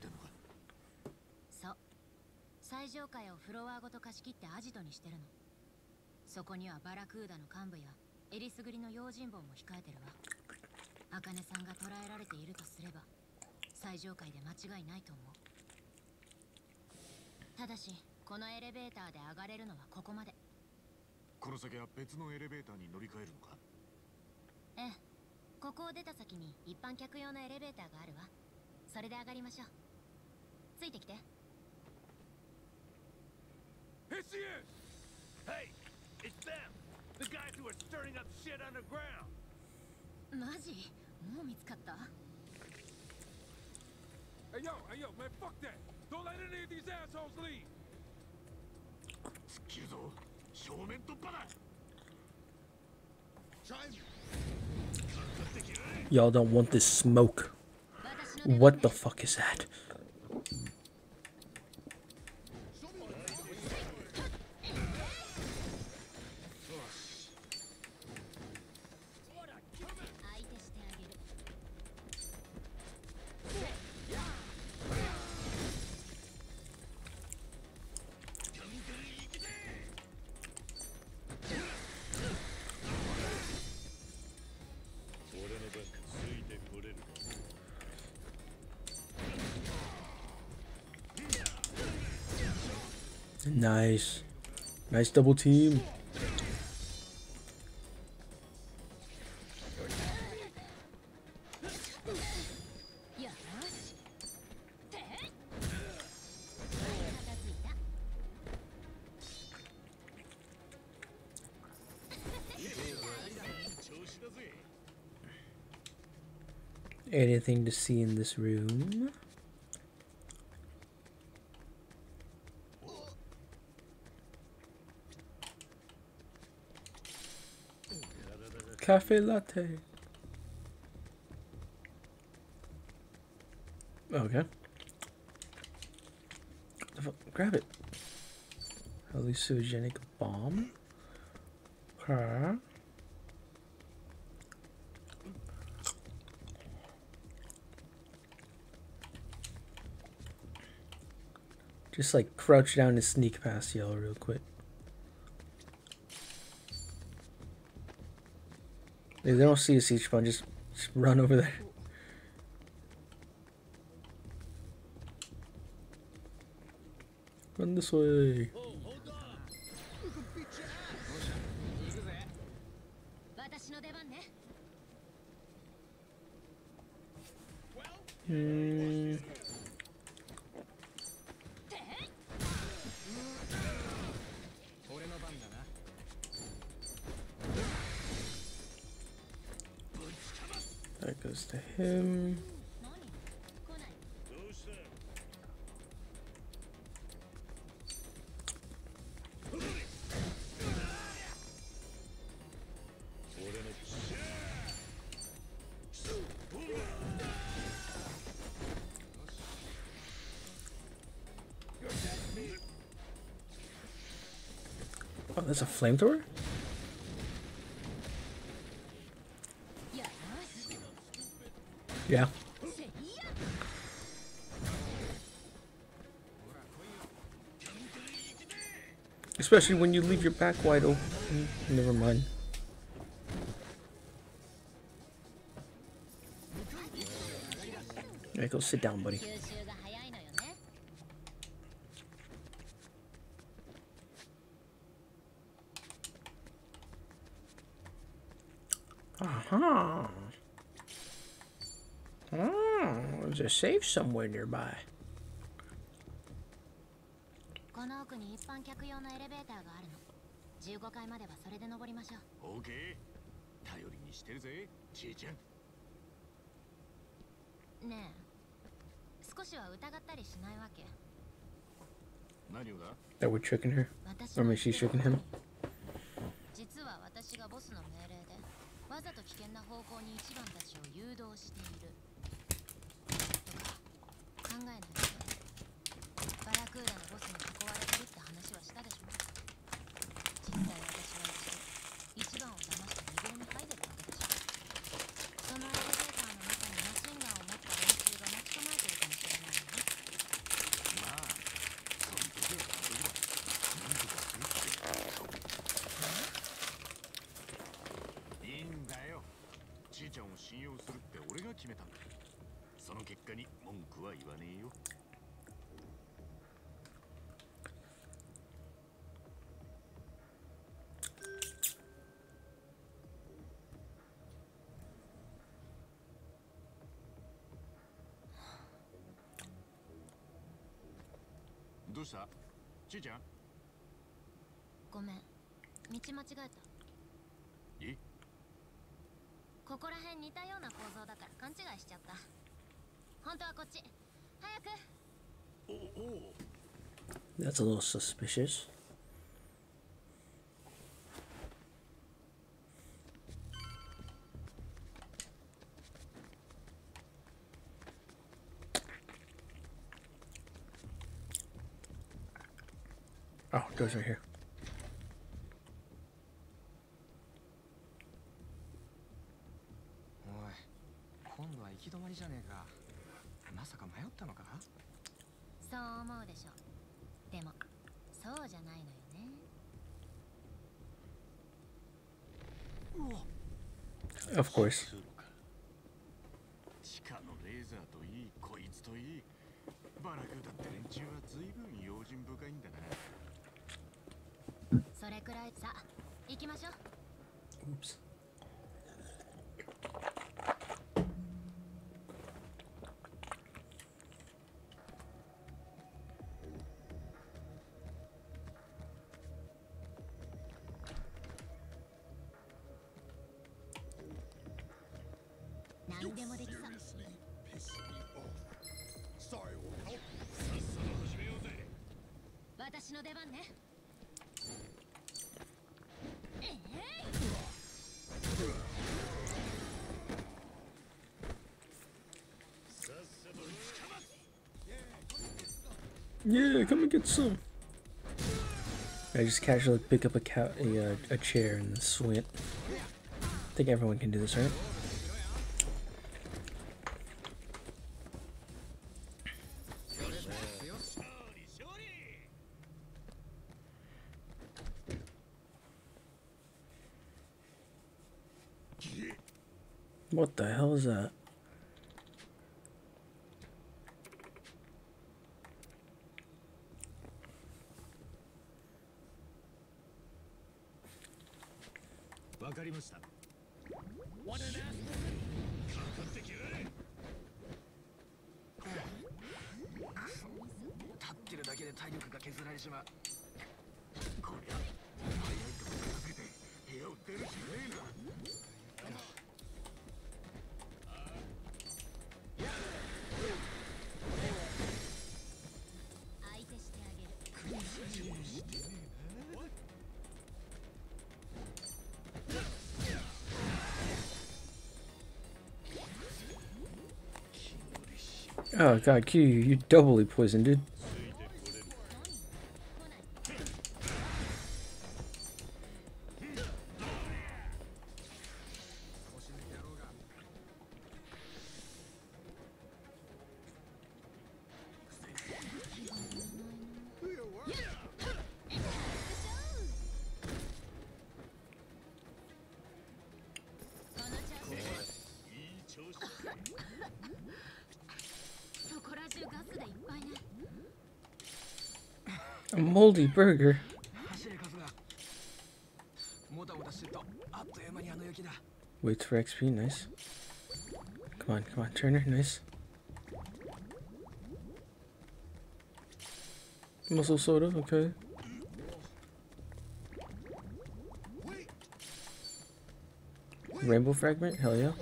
そう。最上階をフロアごと貸し切ってアジトにしてるの。そこにはバラクーダの幹部やエリスグリの用心棒も控えてるわ。茜さんが捕らえられているとすれば最上階で間違いないと思う。ただしこのエレベーターで上がれるのはここまで。 この先は別のエレベーターに乗り換えるのか。 ええ、ここを出た先に一般客用のエレベーターがあるわ。それで上がりましょう。ついてきて。 Here she is! Hey, it's them! The guys who are stirring up shit underground! マジ？もう見つかった？ Hey yo, hey yo, man, fuck that! Don't let any of these assholes leave! 突っ切るぞ。正面突破だ。 Y'all don't want this smoke. What the fuck is that? Nice. Nice double team. Anything to see in this room? Cafe latte. Okay. Grab it. Hallucinogenic bomb. Okay. Just like crouch down and sneak past y'all real quick. If they don't see us each one, just, just run over there. Run this way. Hmm. That goes to him. Oh, that's a flamethrower? Yeah. Especially when you leave your back wide open. Never mind. Alright, go sit down, buddy. Uh-huh. Oh, there's a safe somewhere nearby. この奥に一般客用のエレベーターがあるの。じゅうごかいまではそれで登りましょう。 オーケー。頼りにしてるぜ、ちいちゃん。 ねえ、少しは疑ったりしないわけ？ 何をだ？ That we're tricking her? Or maybe she's tricking him? 実は私がボスの命令でわざと危険な方向に一番たちを誘導しているとか考えないで。バラクーダのボスに囲われてるって話はしたでしょ。実際私は一度一番を騙して二号に入れるわけでしょ。そのエレベーターの中にマシンガンを持った連中が待ち構えてるかもしれないのね。 まあ、その時はその時だ。なんとかするって。いいんだよ。ちいちゃんを信用するって俺が決めたんだ。その結果に文句は言わねえよ。どうした？ちいちゃん？ ごめん、道間違えた。 え？ ここら辺似たような構造だから勘違いしちゃった。本当はこっち。早く。 おお。 That's a little suspicious. Oh, it goes right here. おい、今度は行き止まりじゃねえか。まさか迷ったのか？ そう思うでしょ。でもそうじゃないのよね。 Of course. 地下のレーザーといい、こいつといい。バラクーダって連中は随分用心深いんだな。 それくらいさ、行きましょう。 Oops. Seriously piss me off. Sorry, won't help. 私の出番ね。 Yeah, come and get some. I just casually pick up a cow a, uh, a chair and swing it. I think everyone can do this, right? What the hell is that? Oh god, Q, you doubly poisoned, dude. A moldy burger. Waits for X P, nice. Come on, come on, Turner, nice. Muscle soda, okay. Rainbow fragment, hell yeah.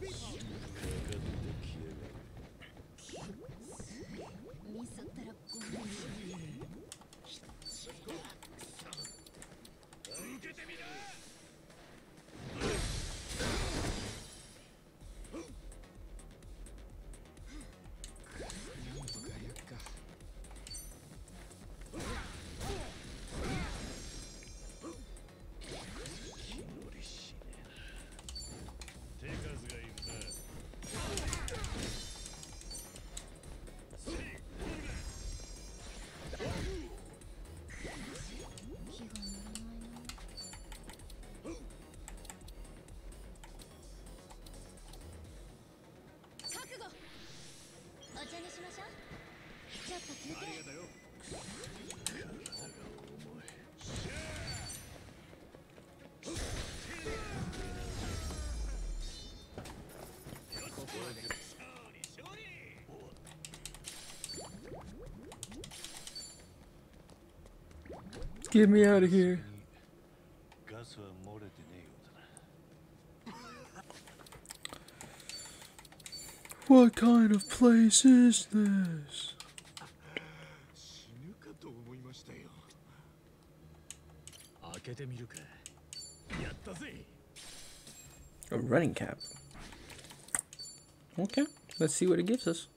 Get me out of here. What kind of place is this? A running cap. Okay, let's see what it gives us.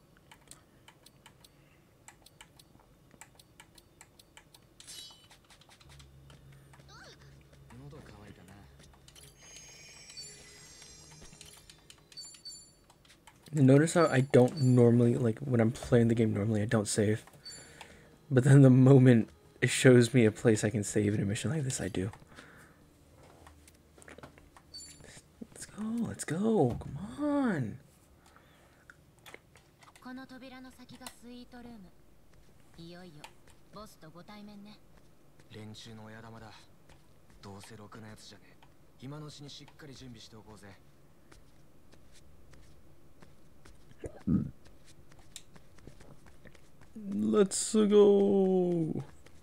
Notice how I don't normally, like when I'm playing the game normally I don't save, but then the moment it shows me a place I can save in a mission like this, I do. Let's go, let's go, come on. この扉の先がスイートルーム。いよいよボスとご対面ね。 連中の親玉だ。どうせろくなやつじゃねえ。今のうちにしっかり準備しておこうぜ。 Let's go.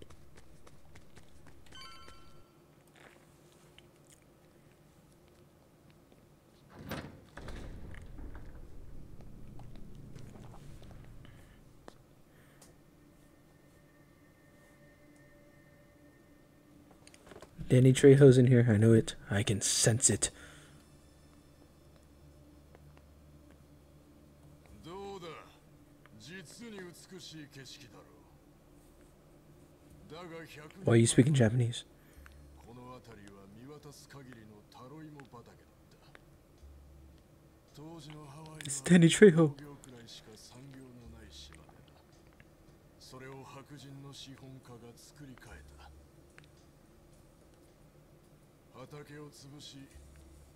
Danny Trejo's in here. I know it. I can sense it. Why are you speaking Japanese? It's Danny Trejo.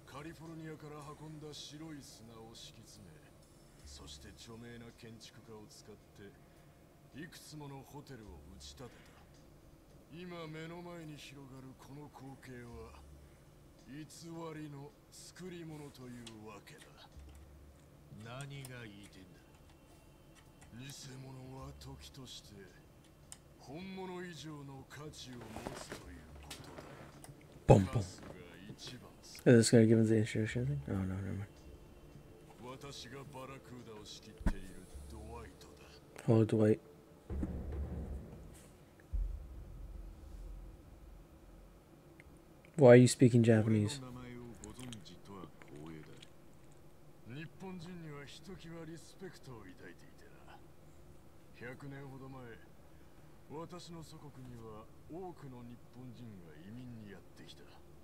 カリフォルニアから運んだ白い砂を敷き詰め、そして著名な建築家を使っていくつものホテルを打ち立てた。今目の前に広がるこの光景は偽りの作り物というわけだ。何が言いてんだ。偽物は時として本物以上の価値を持つということだ。 Boom, boom. Is this gonna give us the introduction thing? Oh no, never mind. 私がバラクーダを仕切っているドワイトだ。 Oh, Dwight. Why are you speaking Japanese? 日本人にはひときわリスペクトを抱いていてな。ひゃくねんほど前、私の祖国には多くの日本人が移民にやってきた。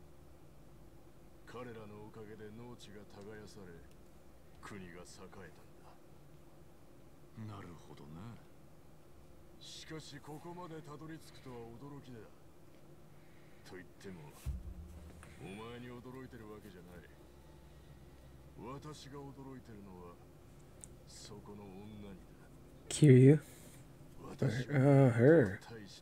彼らのおかげで農地が耕され、国が栄えたんだ。なるほどな。しかしここまでたどり着くとは驚きだ。と言っても、お前に驚いてるわけじゃない。私が驚いてるのはそこの女にだ。 Kiryu? Uh, her.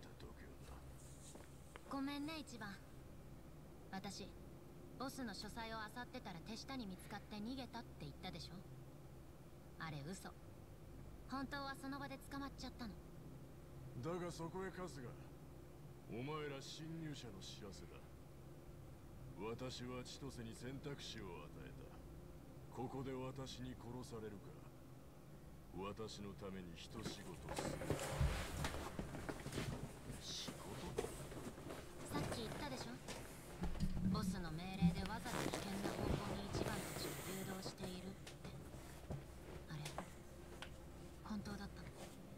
ごめんね一番。私ボスの書斎を漁ってたら手下に見つかって逃げたって言ったでしょ。あれ嘘。本当はその場で捕まっちゃったの。 だがそこへ春日、お前ら侵入者の知らせだ。私は千歳に選択肢を与えた。ここで私に殺されるか、私のために一仕事する。仕事？ さっき言ったでしょ。ボスの命令でわざと危険な方向に一番たちを誘導しているって。あれ本当だったの？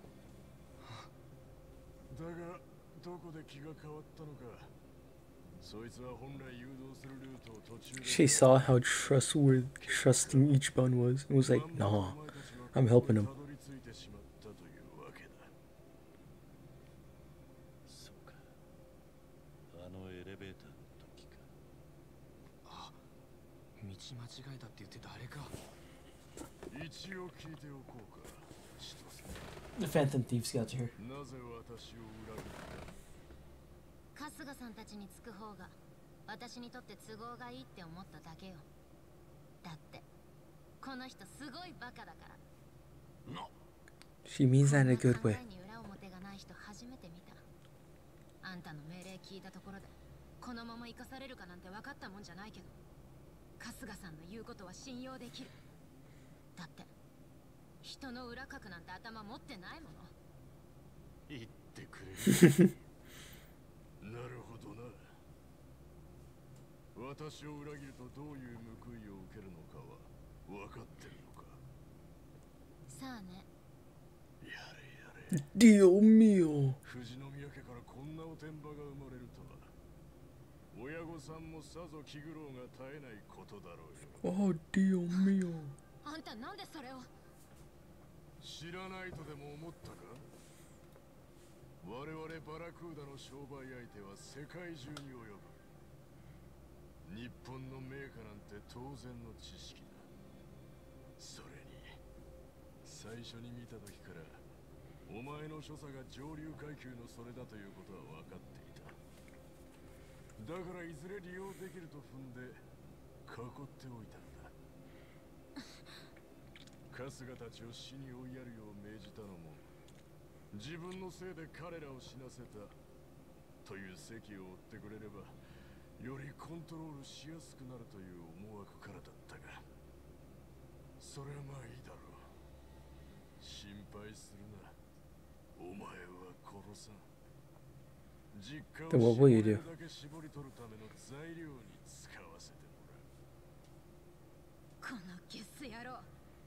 だがどこで気が変わったのか。そいつは本来誘導するルートを途中で。 She saw how trustworthy, trusting Ichiban was and was like, nah, I'm helping him. そうか。あのエレベーターの時か。 あ、道間違えたって言ってたあれか。 一応聞いておこうか。千歳。 The Phantom Thief Scouts are here. なぜ私を裏切った？ 春日さんたちにつく方が私にとって都合がいいって思っただけよ。だってこの人すごいバカだから。 She means that in a good way. 考えに裏表がない人初めて見た。あんたの命令聞いたところでこのまま生かされるかなんて分かったもんじゃないけど、春日さんの言うことは信用できる。だって人の裏書くなんて頭持ってないもの。 言ってくれる。なるほどな。私を裏切るとどういう報いを受けるのかは分かってるのか。 さあね。 やれやれ。 Dio mio. 富士宮家からこんなおてんばが生まれるとは。親御さんもさぞ気苦労が絶えないことだろうよ。 Oh, Dio mio. あんたなんでそれを。 知らないとでも思ったか。我々バラクーダの商売相手は世界中に及ぶ。日本の名家なんて当然の知識だ。それに最初に見た時からお前の所作が上流階級のそれだということは分かっていた。だからいずれ利用できると踏んで囲っておいたんだ。春日たちを死に追いやるよう命じたのも自分のせいで彼らを死なせたという責を負ってくれればよりコントロールしやすくなるという思惑からだったが、それはまあいいだろう。心配するな。お前は殺さん。実家を絞れるだけ絞り取るための材料に使わせてもらう。 このゲス野郎。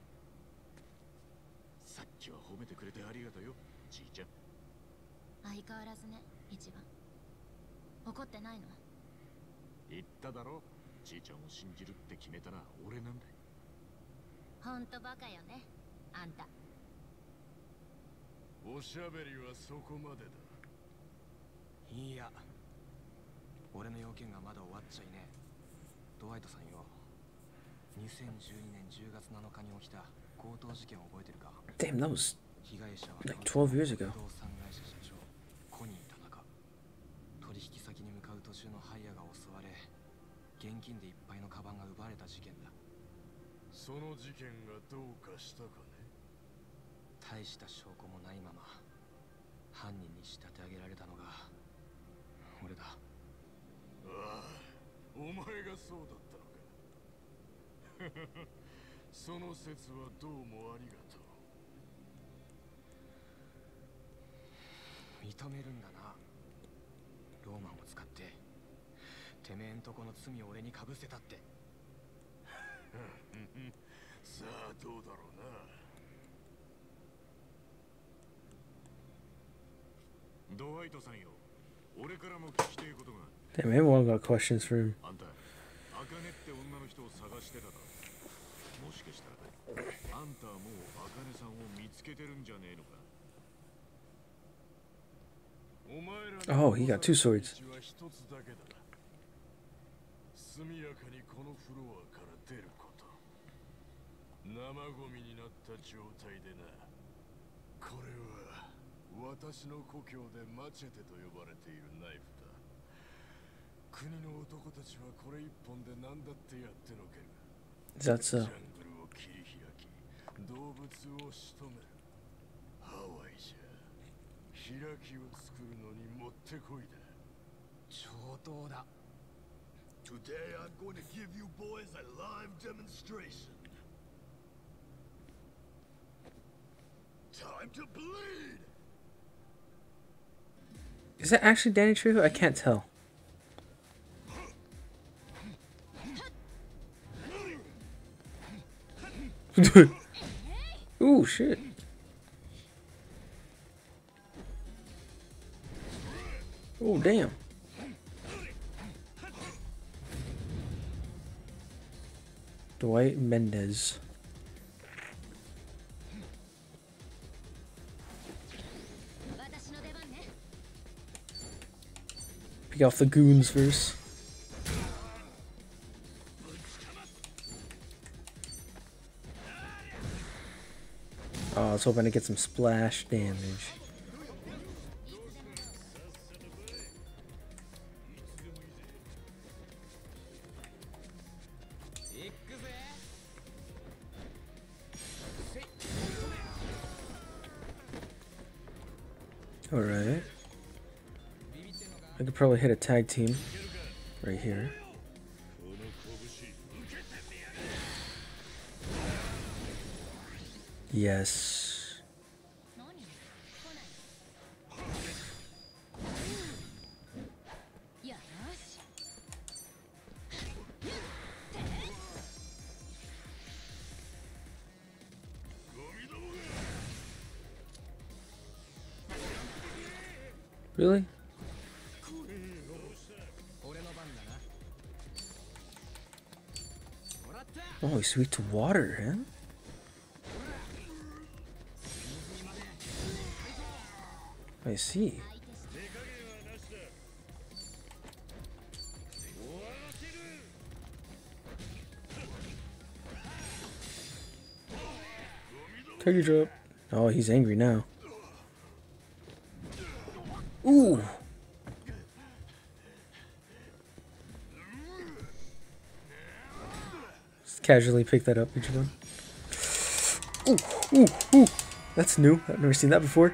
さっきは褒めてくれてありがとうよ、じいちゃん。 相変わらずね、一番。怒ってないの？ 言っただろ、じいちゃんを信じるって決めたのは俺なんだ。 ほんとバカよね、あんた。 おしゃべりはそこまでだ。 いや、俺の要件がまだ終わっちゃいねえ。ドワイトさんよ、 にせんじゅうにねんじゅうがつなのかに起きた強盗事件を覚えてるか？ Damn, that was 被害者は like twelve years ago. 不動産会社社長コニー田中。取引先に向かう途中のハイヤが襲われ、現金でいっぱいのカバンが奪われた事件だ。 その事件がどうかしたかね。 大した証拠もないまま犯人に仕立て上げられたのが俺だ。 ああ、お前がそうだったのか。その説はどうもありがとう。 認めるんだな。ローマンを使っててめえんとこの罪を俺にかぶせたって。 さあどうだろうな。ドワイトさんよ、俺からも聞きてえことが。 Damn, everyone got questions for him. あんた、アカネって女の人を探してただろ。もしかしたらあんたはもうアカネさんを見つけてるんじゃねえのか。お前ら Oh, he got two swords. は一つだけだ。速やかにこのフロアから出ること。生ゴミになった状態でな。これは私の故郷でマチェテと呼ばれているナイフだ。国の男たちはこれ一本で何だってやってのける。 Is that ジャ so? ングルを切り開き、動物を仕留める。ハワイじゃ。開きを作るのにもってこいだ。 上等だ。 Today I'm going to give you boys a live demonstration. Time to bleed! Is that actually Danny Trejo? I can't tell. Ooh, shit. Oh, damn. Dwight Mendez. Pick off the goons first. Oh, I was hoping to get some splash damage. Alright. I could probably hit a tag team right here. Yes. Really? Oh, he's sweet to water, huh? I see. Turkey drop. Oh, he's angry now. Ooh. Just casually pick that up, each one. Ooh, ooh, ooh. That's new. I've never seen that before.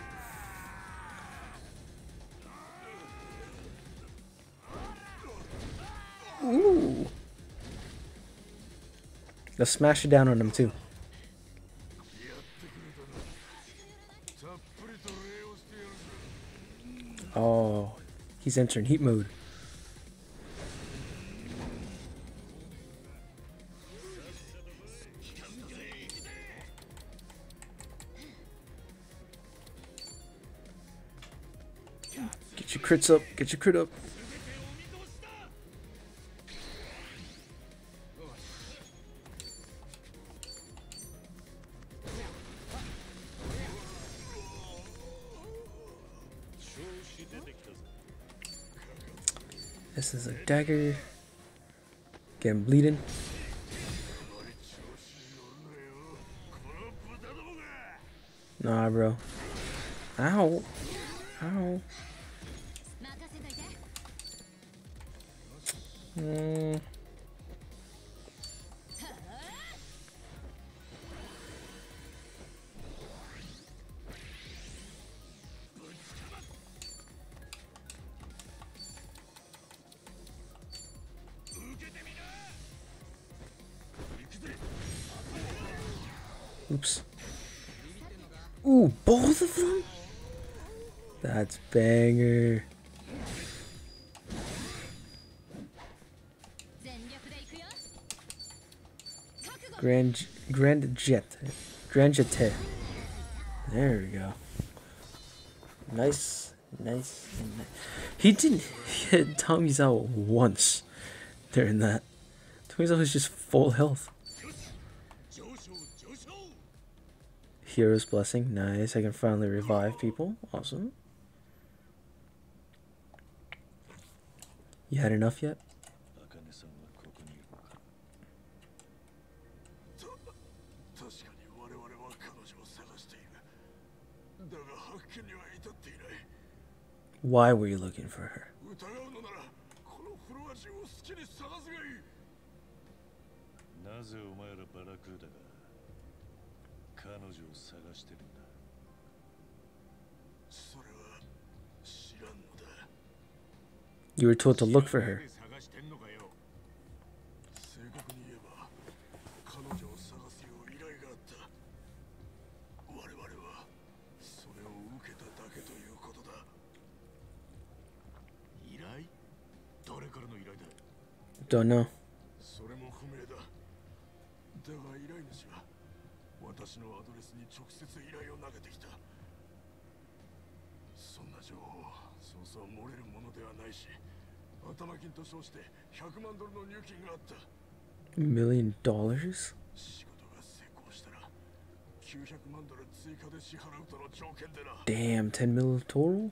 Ooh. Let's smash it down on him too. Oh, he's entering heat mode. Get your crits up, get your crit up. This is a dagger. Get him bleeding. Nah, bro. Ow. Ow. Mm. Oops. Ooh, both of them? That's banger. Grand Grand Jet. Grand Jet. There we go. Nice. Nice. nice. He didn't hit Tomizawa once during that. Tomizawa was just full health. Hero's Blessing. Nice. I can finally revive people. Awesome. You had enough yet? Why were you looking for her? You were told to look for her. Don't know. A million dollars? Damn, ten mil total?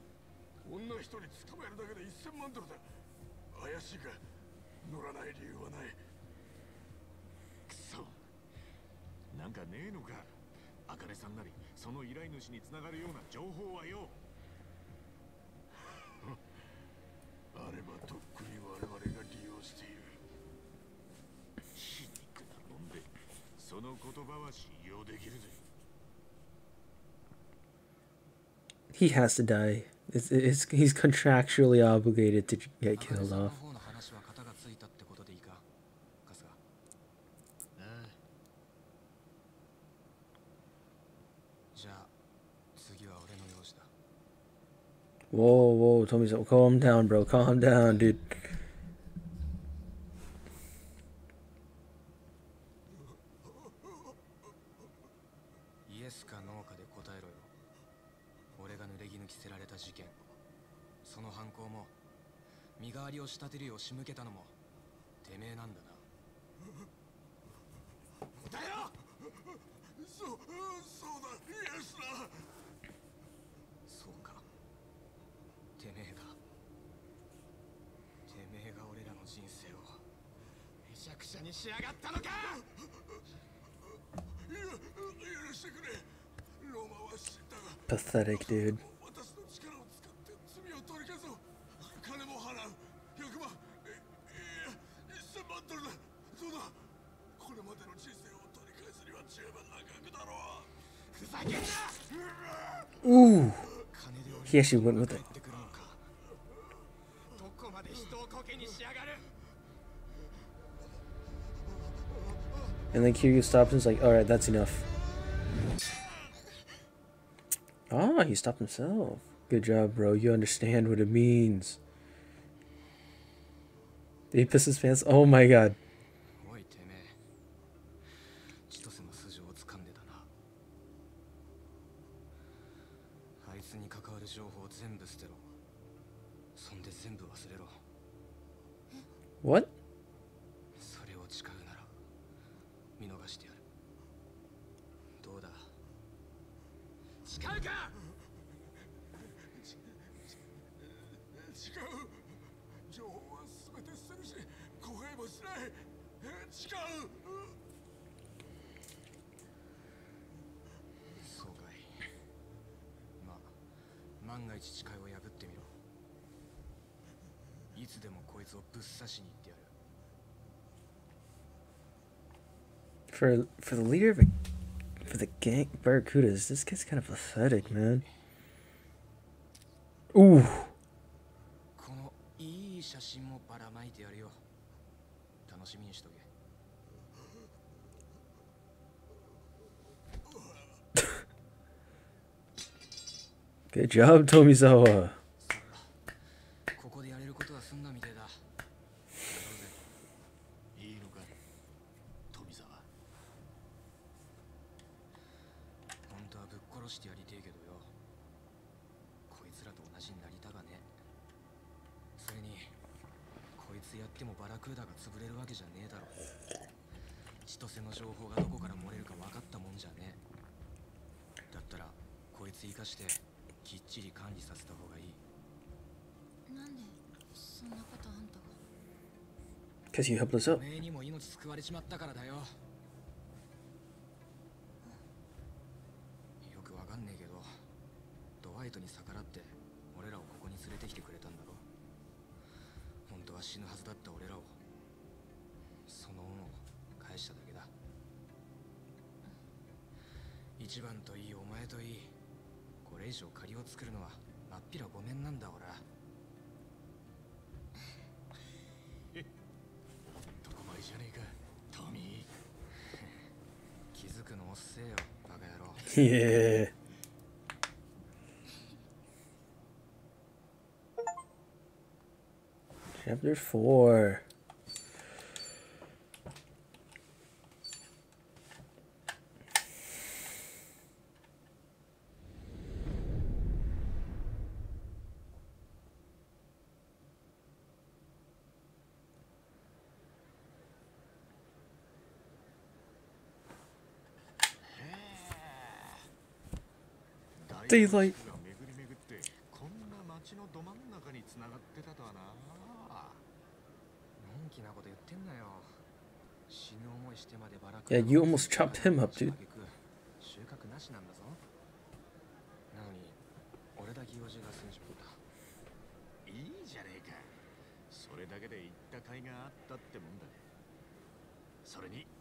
He has to die. It's, it's, he's contractually obligated to get killed off. Whoa, whoa, Tomizawa, calm down, bro. Calm down, dude. Pathetic, dude. Ooh, he actually went with it. And then Kiryu stops and is like, alright, that's enough. Ah, he stopped himself. Good job, bro. You understand what it means. Did he piss his pants? Oh my god. What? 万が一誓いを破ってみろ。いつでもこいつをぶっ刺しに行ってやる。 For for the leader of a for the gang Barracudas, this guy's kind of pathetic, man. Ooh. このいい写真もばらまいてやるよ。楽しみにしとけ。 Good job, Tomizawa. ここでやれることは済んだみてえだ。 いいのか、富澤。 本当はぶっ殺してやりてえけどよ。こいつらと同じになりたがね。それにこいつやってもバラクーダが潰れるわけじゃねえだろ。千歳の情報がどこから漏れるか分かったもんじゃねえ。だったらこいつ生かしてきっちり管理させた方がいい。 なんでそんなことあんたが。 Because you helped us up. おめえにも命救われちまったからだよ。よくわかんねえけど、ドワイトに逆らって俺らをここに連れてきてくれたんだろ。本当は死ぬはずだった俺らを、その恩を返しただけだ。一番といいお前といい、これ以上借りを作るのはまっぴらごめんなんだ俺は。 男前じゃねえか、トミー。 気づくのおっせえよ、バカ野郎。 Yeah. Chapter four. Daylight. 巡り巡ってこんな街のど真ん中に繋がってたとはな。 のんきなこと言ってんなよ。死ぬ思いしてまでバラク Yeah, you almost chopped him up, dude. 収穫なしなんだぞ。なのに俺だけ用事が済んじまった。 いいじゃねえか。それだけで行った甲斐があったってもんだ。それに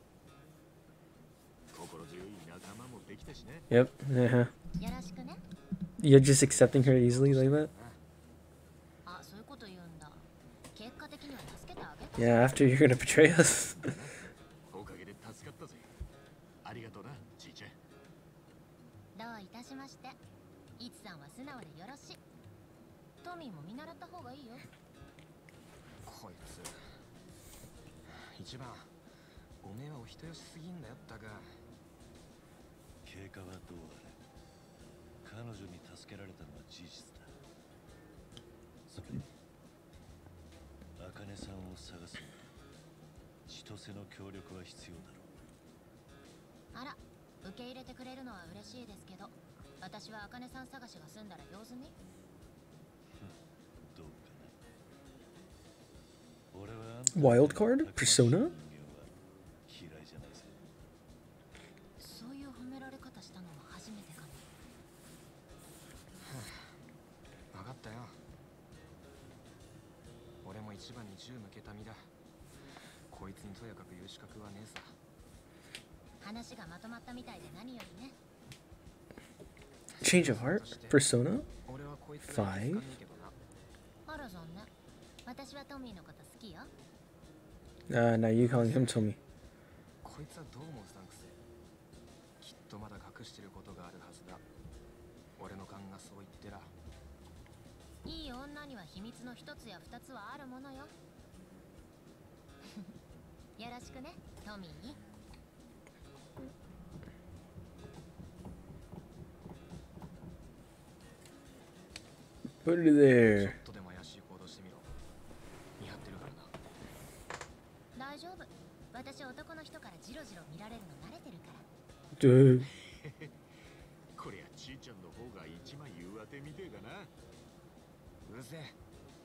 心強い仲間もできたしね。 Yep. Uh-huh. よろしくね。 You're just accepting her easily like that? あ、そういうこと言うんだ。結果的には助けてあげた。 Yeah, after you're gonna betray us. おかげで助かったぜ。ありがとうな、じいちゃん。 どういたしまして。いつさんは素直でよろしい。トミーも見習った方がいいよ。 こいつ一番おめえはお人よしすぎんだよったか。 経過はどうあれ彼女に助けられたのは事実だ。それに茜さんを探すには千歳の協力は必要だろう。 あら、受け入れてくれるのは嬉しいですけど、私は茜さん探しが済んだら用済み。 どうかな。俺はあんた Wild card? Persona? 嫌いじゃないぜ。 そういう褒められ方したのは初めてかも。 分かったよ。俺も一番に銃向けた身だ。こいつにとやかく言う資格はねえさ。 話がまとまったみたいで何よりね。 Change of heart? Persona? 俺はこいつが Five? あら、そんな。私はトミーのこと好きよ。 Uh, now you calling him Tommy. こいつはどう思うサンクス。きっとまだ隠してることがあるはずだ。俺の勘がそう言ってら。 いい女には秘密の一つや二つはあるものよ。よろしくね、トミー。 Put it there. ちょっとでも怪しい行動してみろ。見張ってるからな。 大丈夫。私男の人からジロジロ見られるの慣れてるから。 Dude. こりゃちいちゃんの方が一枚言う当てみてえだな。 うるせえ。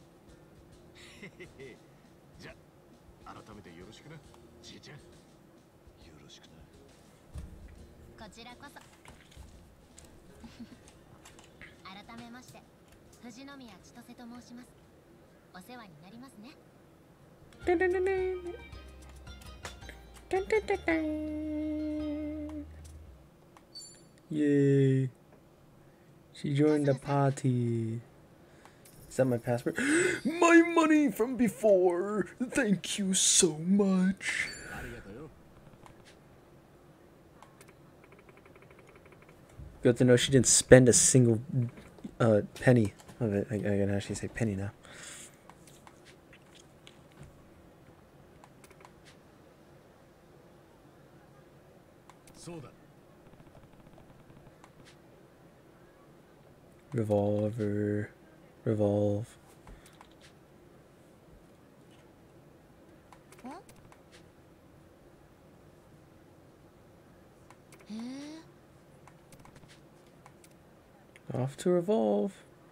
じゃあ改めてよろしくな、じいちゃん。 よろしくな。 こちらこそ。改改めまして藤宮千歳と申します。お世話になりますね。 Yay. She joined the party. Is that my passport? My money from before! Thank you so much. Good to know she didn't spend a single uh, penny of it. I, I can actually say penny now. Revolver. Revolve. Off to revolve.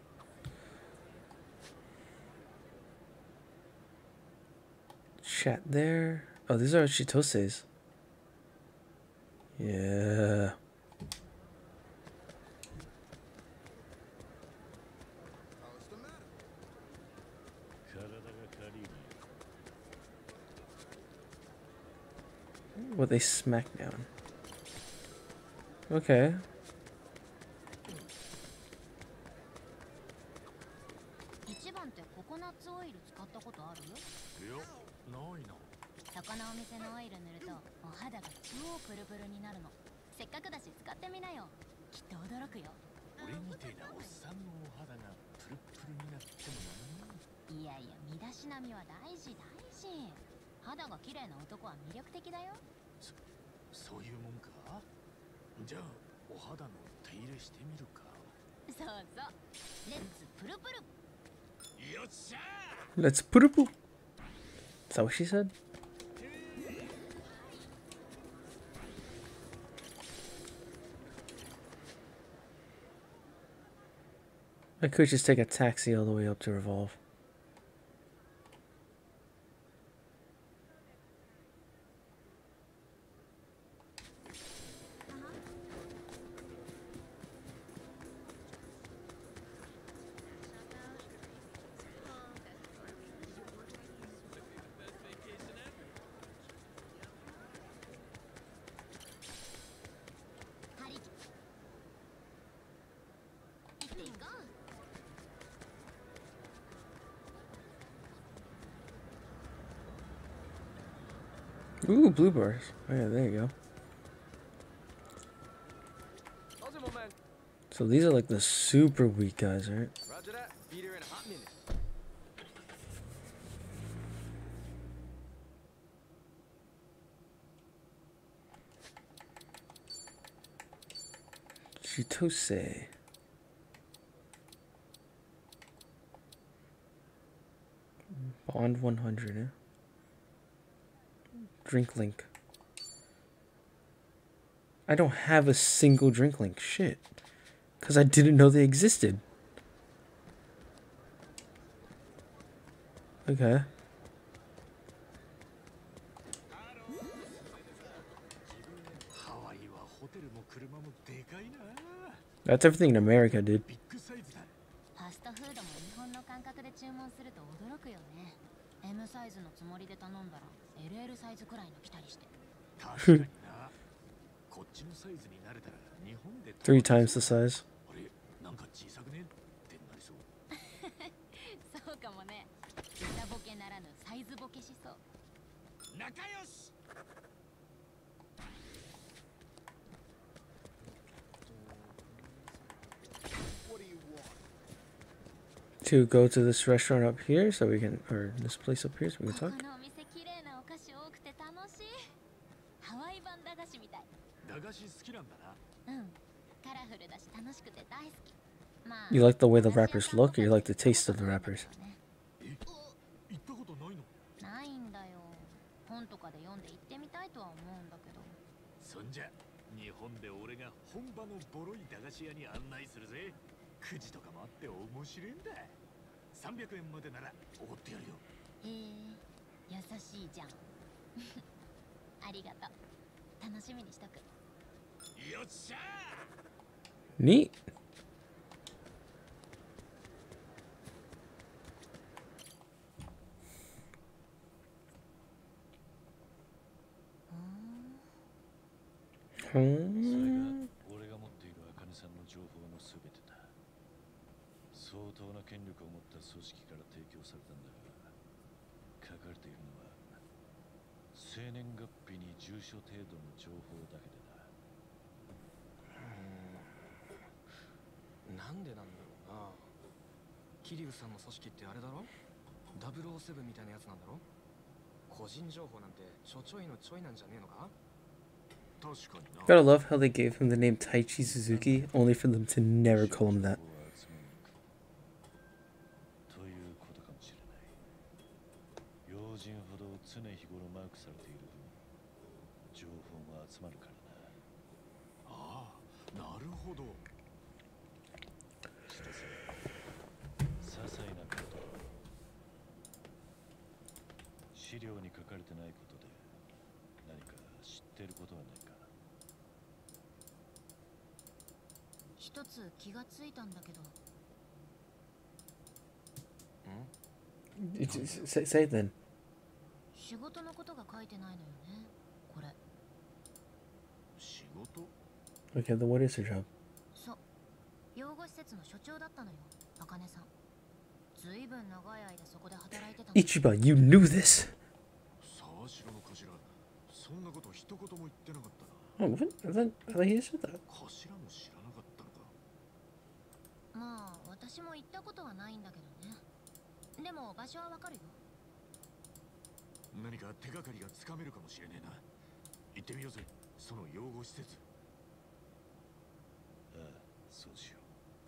Chat there. Oh, these are Chitoses. Yeah. What they smack down. Okay. Let's put it. Is that what she said? I could just take a taxi all the way up to Revolve. Ooh, blue bars. Oh yeah, there you go. So these are like the super weak guys, right? Roger that. Beat her in a hot minute. Chitose. Bond one hundred, eh? Drink link. I don't have a single drink link. Shit. Because I didn't know they existed. Okay. That's everything in America, dude. Three times the size. To go to this restaurant up here so we can, or this place up here so we can talk. You like the way the rappers look, or you like the taste of the rappers? Neat. それが俺が持っている茜さんの情報のすべてだ。相当な権力を持った組織から提供されたんだが、書かれているのは生年月日に住所程度の情報だけでだ。 なんでなんだろうな。桐生さんの組織ってあれだろ、ダブルオーセブンみたいなやつなんだろ。個人情報なんてちょちょいのちょいなんじゃねえのか。 Gotta love how they gave him the name Taichi Suzuki, only for them to never call him that. ということかもしれない。用心ほど常日頃マークされている分、情報も集まるからな。 ああ、なるほど。 一つ、些細なこと、資料に書かれてないことで何か知ってることはないか。 一つ気がついたんだけど。 It's- Say, say it then. 仕事のことが書いてないのよね、これ。 仕事？ Okay, then what is her job? そう、養護施設の所長だったのよ、茜さん。ずいぶん長い間そこで働いてたの。 Ichiban, you knew this. 沢城の頭、そんなこと一言も言ってなかったな。 Oh, what? I thought, I thought he said that. 頭も知らなかったのか。 まあ私も行ったことはないんだけどね。でも場所はわかるよ。 何か手がかりがつかめるかもしれねえな。行ってみようぜ、その養護施設。 ああ、そうしよう。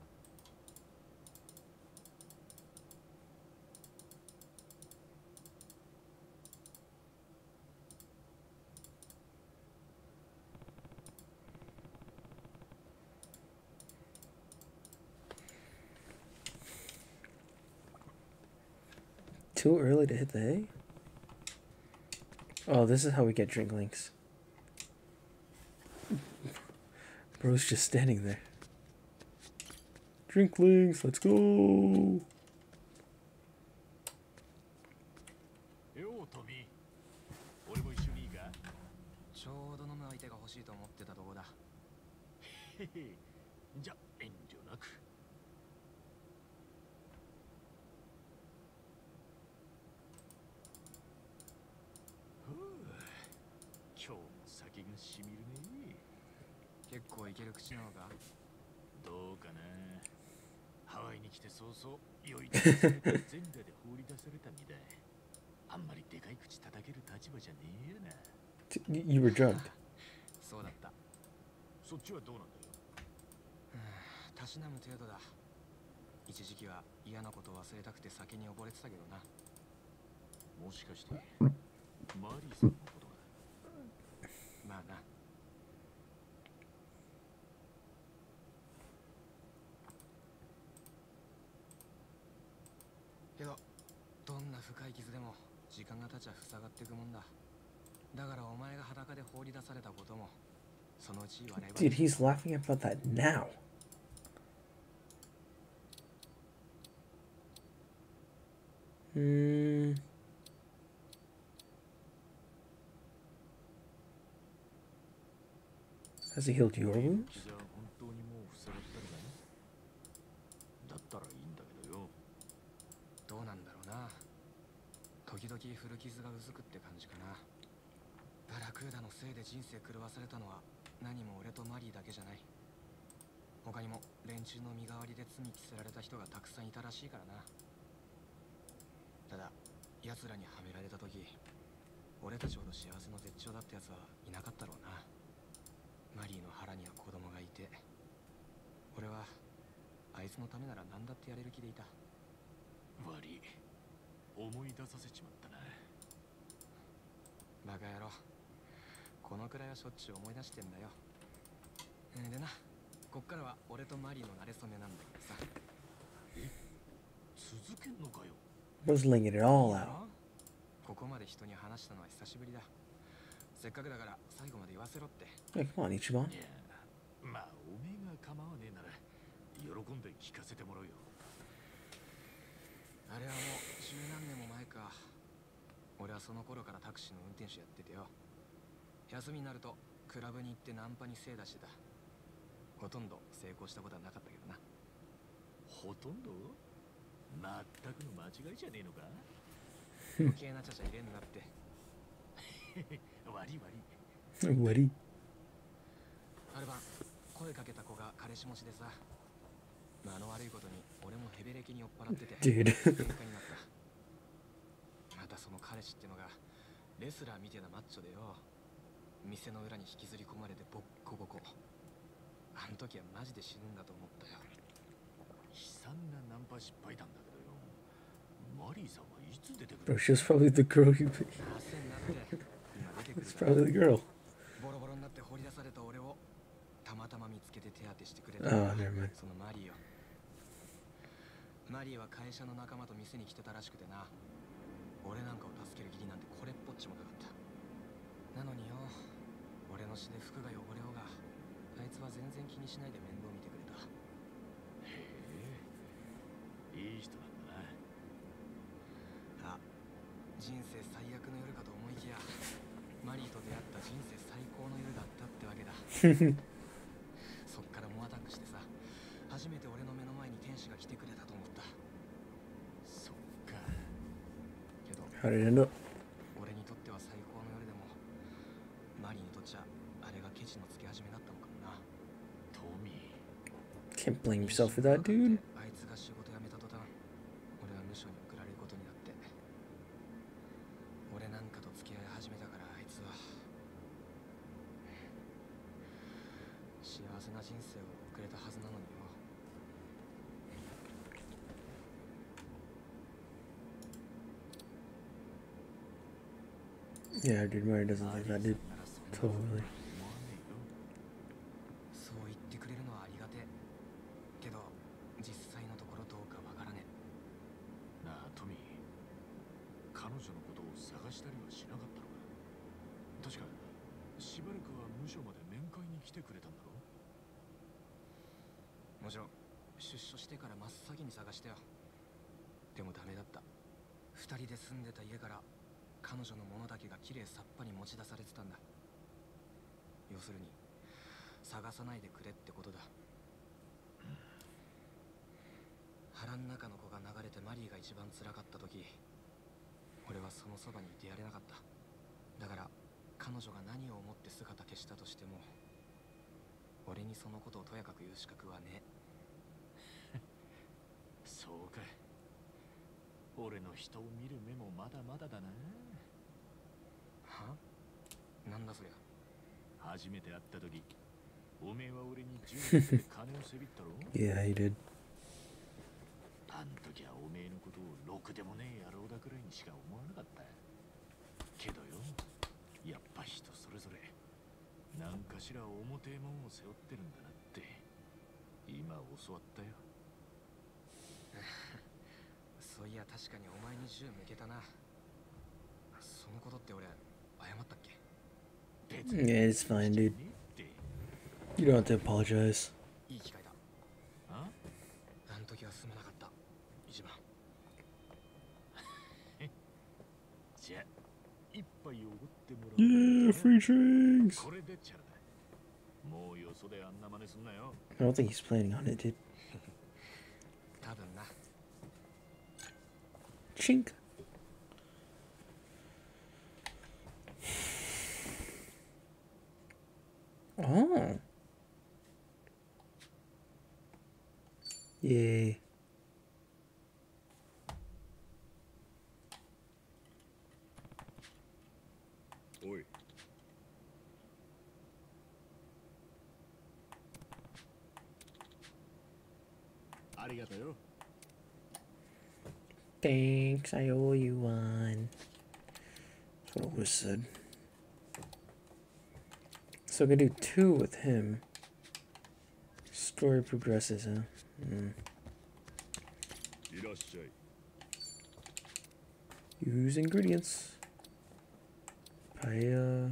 Too early to hit the hay? Oh, this is how we get drink links. Bro's just standing there. Drink links, let's go! よう、トミー。俺も一緒にいいか？ ちょうど飲む相手が欲しいと思ってたとこだ。 へへ。じゃ、遠慮なく。今日も酒がしみるね。 結構いける口なのか。 どうかな。ハワイに来て早々酔いつぶされて全裸で放り出された身だ。あんまりでかい口叩ける立場じゃねえよな。 You were drugged. そうだった。 そっちはどうなんだよ。 たしなむ程度だ。一時期は嫌なことを忘れたくて酒に溺れてたけどな。 もしかしてマリーさんのことが。 まあな。けどどんな深い傷でも時間が経ちゃ塞がっていくもんだ。だからお前が裸で放り出されたこともそのうち言わねば。 Dude, he's laughing about that now. Hmm. Has he healed your wounds? じゃあ本当にもう塞がったのかね。だったらいいんだけどよ。 どうなんだろうな。時々古傷がうずくって感じかな。バラクーダのせいで人生狂わされたのは何も俺とマリーだけじゃない。他にも連中の身代わりで罪着せられた人がたくさんいたらしいからな。ただ奴らにはめられた時、俺たちほど幸せの絶頂だった奴はいなかったろうな。マリーの腹には子供がいて、俺はあいつのためなら何だってやれる気でいた。 悪い、思い出させちまったな。 バカ野郎、このくらいはしょっちゅう思い出してんだよ。えーでな、こっからは俺とマリーの馴れ初めなんだけどさ。 え、続けんのかよ。 Bro's laying it all out. ここまで人に話したのは久しぶりだ。せっかくだから最後まで言わせろって。 Hey, come on, Ichiban. いや、まあおめえが構わねえなら喜んで聞かせてもらうよ。 あれはもう十何年も前か。俺はその頃からタクシーの運転手やっててよ。休みになるとクラブに行ってナンパに精出してた。ほとんど成功したことはなかったけどな。 ほとんど全くの間違いじゃねえのか。 余計なちゃちゃ入れんなって。 悪い悪い。 悪い。 ある晩声かけた子が彼氏持ちでさ、まあ、あの悪いことに俺もヘベレキに酔っ払ってて喧嘩になった。またその彼氏ってのがレスラーみてえなマッチョでよ、店の裏に引きずり込まれてボッコボコ。あの時はマジで死ぬんだと思ったよ。 悲惨なナンパ失敗談だけどよ、マリーさんはいつ出てく Bro, る？ she was probably the girl you picked. 汗になって今出てくる It's から。 probably the girl. ボロボロになって掘り出された俺をたまたま見つけて手当てしてくれた。 Oh, never mind. そのマリーよ。マリーは会社の仲間と店に来てたらしくてな、俺なんかを助ける義理なんてこれっぽっちもなかった。なのによ、俺の血で服が汚れようがあいつは全然気にしないで面倒見てくれた。 へえ、いい人なんだな。 あ、人生最悪の夜かと思いきやマリーと出会った人生最高の夜だったってわけだ。そっから猛アタックしてさ、初めて俺の目の前に天使が来てくれたと思った。 そっか。 けど How did it end up? 俺にとっては最高の夜でもマリーにとっちゃあれがケチのつけ始めだったのかもな。 トミー。 Can't blame yourself for that, dude. あいつが仕事辞めた途端、俺は無償に送られることになって、俺なんかと付き合い始めたから、あいつは幸せな人生を送れたはずなのによ。 Yeah, dude, Mary doesn't like that, dude. Totally. そう言ってくれるのはありがてえけど、実際のところどうかわからねえ。 なあトミー、彼女のことを探したりはしなかったのか？確かしばらくは無所まで面会に来てくれたんだろ？ もちろん出所してから真っ先に探したよ。でもダメだった。二人で住んでた家から彼女のものだけがきれいさっぱり持ち出されてたんだ。要するに探さないでくれってことだ。腹ん中の子が流れてマリーが一番辛かった時、俺はそのそばにいてやれなかった。だから彼女が何を思って姿消したとしても、俺にそのことをとやかく言う資格はねえ。 そうか。俺の人を見る目もまだまだだな。 は？なんだそりゃ。 初めて会った時、おめえは俺に銃で金をせびったろ？ Yeah, he did. あん時はおめえのことをろくでもねえ野郎だくらいにしか思わなかった。けどよ、やっぱ人それぞれ何かしら重てえもんを背負ってるんだなって今教わったよ。 そういや確かにお前に銃向けたな。そのことって俺謝ったっけ？ Yeah, it's fine, dude. You don't have to apologize. いい機会だ。 あ？ あの時はすまなかった。一番。 じゃあ一杯おごってもらおう。 Yeah, free drinks. これでチャラだ。もうよそであんな真似すんなよ。 I don't think he's planning on it, dude. 多分な。 Chink. Oh. Yay. Oi. Arigato yo. Thanks, I owe you one. That's what I would have said. So I could do two with him. Story progresses, huh? Mm. Use ingredients. Paella.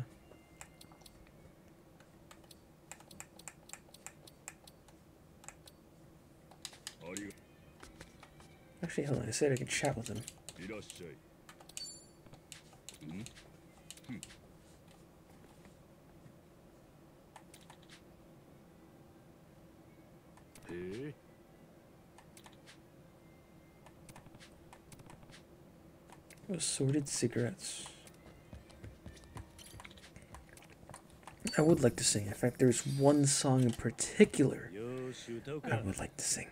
Actually, hold on. I said I could chat with him. Assorted cigarettes. I would like to sing. In fact, there's one song in particular I would like to sing.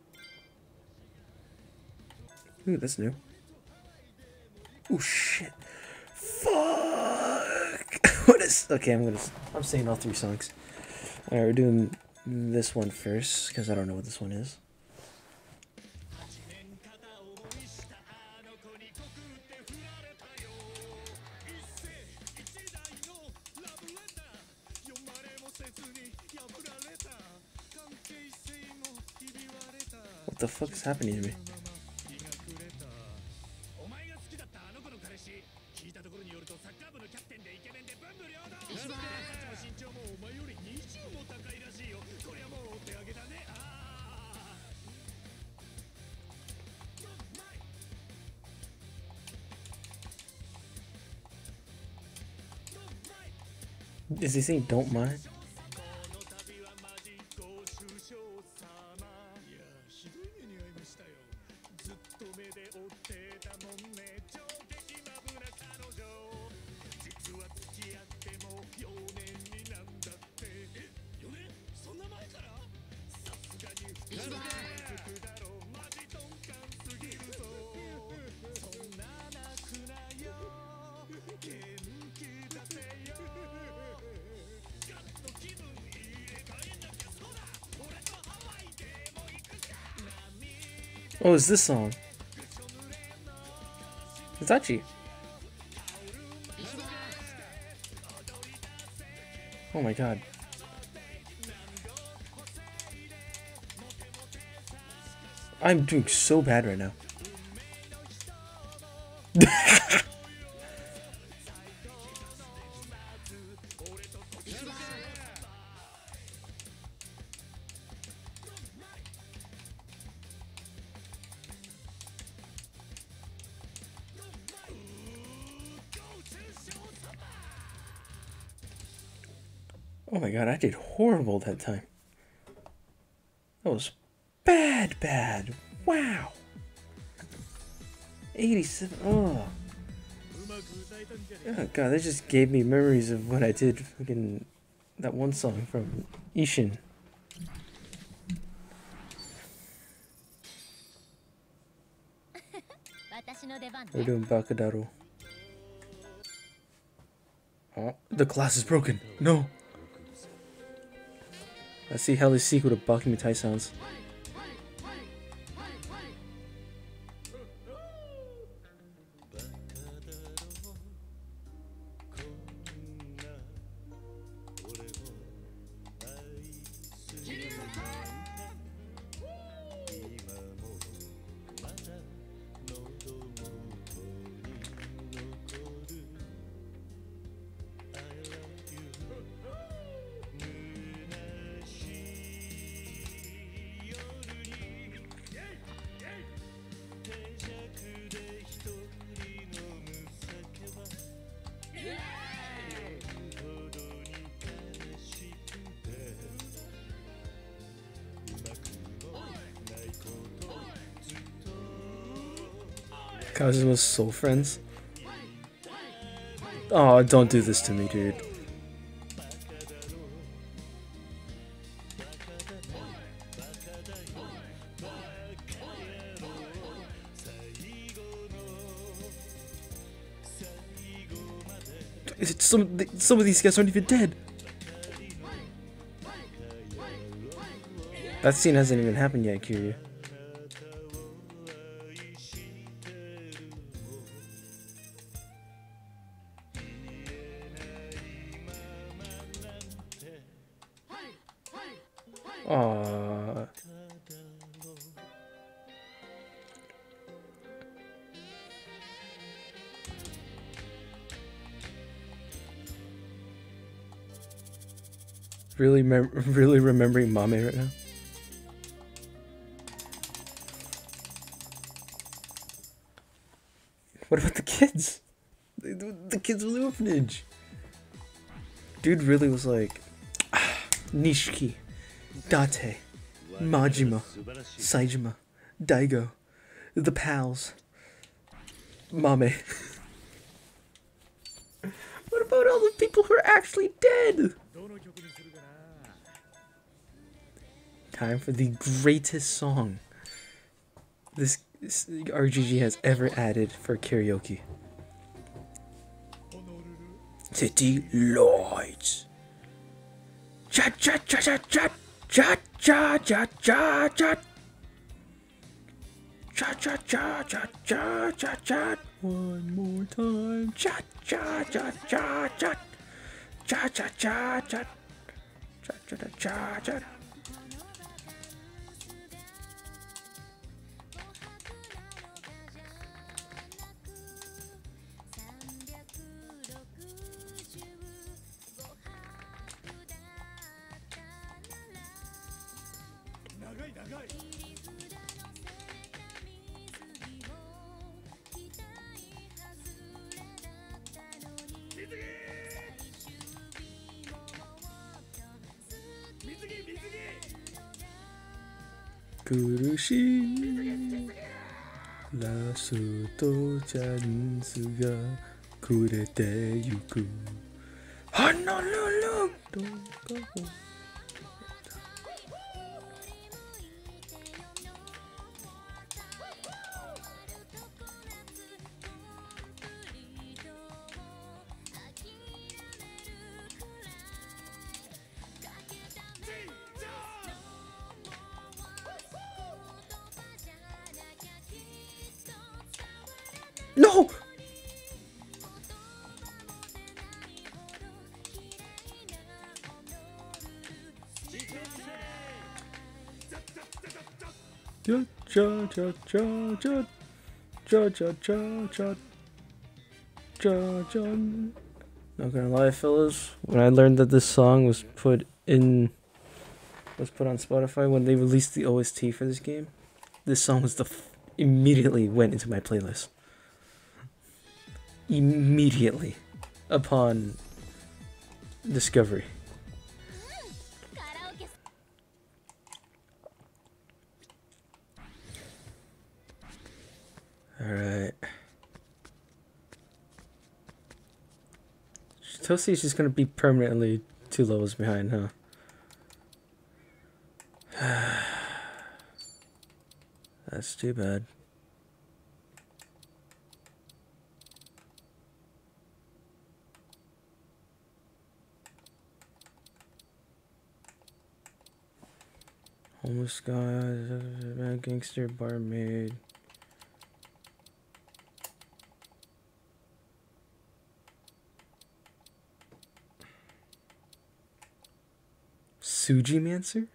Ooh, that's new. Oh shit! Fuck! What is? Okay, I'm gonna. I'm singing all three songs. All right, we're doing this one first because I don't know what this one is. What the fuck is happening to me? Is he saying don't mind? Oh, it's this song. Hitachi. Oh my god. I'm doing so bad right now. Oh my god, I did horrible that time. That was bad, bad. Wow. eighty-seven. Oh. Oh god, that just gave me memories of what I did. Fucking that one song from Ishin. We're doing Bakadaro. Oh, the glass is broken. No. Let's see how they seek what a Bakumitai sounds. Kazuma's soul friends. Oh, don't do this to me, dude. Some some of these guys aren't even dead. That scene hasn't even happened yet, Kiryu. Aww. Really, mem really remembering Mame right now. What about the kids? The, the kids in the orphanage. Dude really was like, ah, Nishiki, Date, Majima, Saejima, Daigo, the pals. Mame. What about all the people who are actually dead? Time for the greatest song this, this R G G has ever added for karaoke. City Lights. Cha cha cha cha cha cha cha cha cha cha. Cha cha cha cha cha cha cha. One more time. Cha cha cha cha cha. Cha cha cha cha. Cha cha cha cha.苦しいラストチャンスがくれてゆくハノルルどうかをNo! Cha cha cha cha cha cha cha cha cha cha cha. Not gonna lie, fellas, when I learned that this song was put in was put on Spotify when they released the O S T for this game, this song was the f immediately went into my playlist. Immediately upon discovery. Alright. Tosi's just gonna be permanently two levels behind, huh? That's too bad. Homeless guy, bad gangster, barmaid. Sujimancer?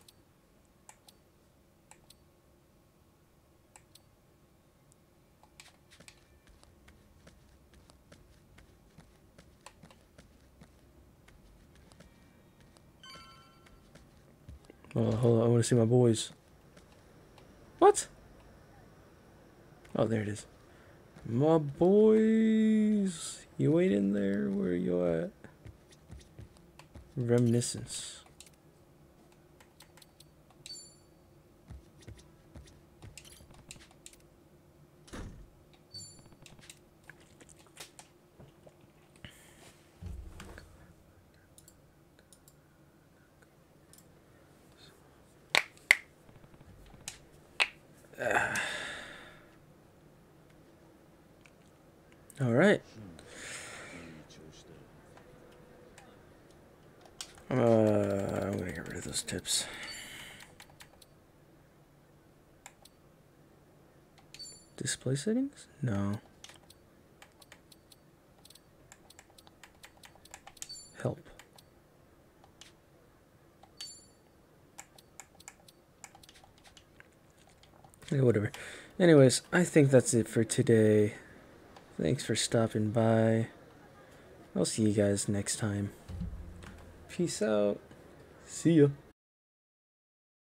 Oh, hold on, I want to see my boys. What? Oh, there it is. My boys. You ain't in there? Where you at? Reminiscence. All right. Uh, I'm gonna get rid of those tips. Display settings? No. Help. Yeah, whatever. Anyways, I think that's it for today. Thanks for stopping by. I'll see you guys next time. Peace out. See ya.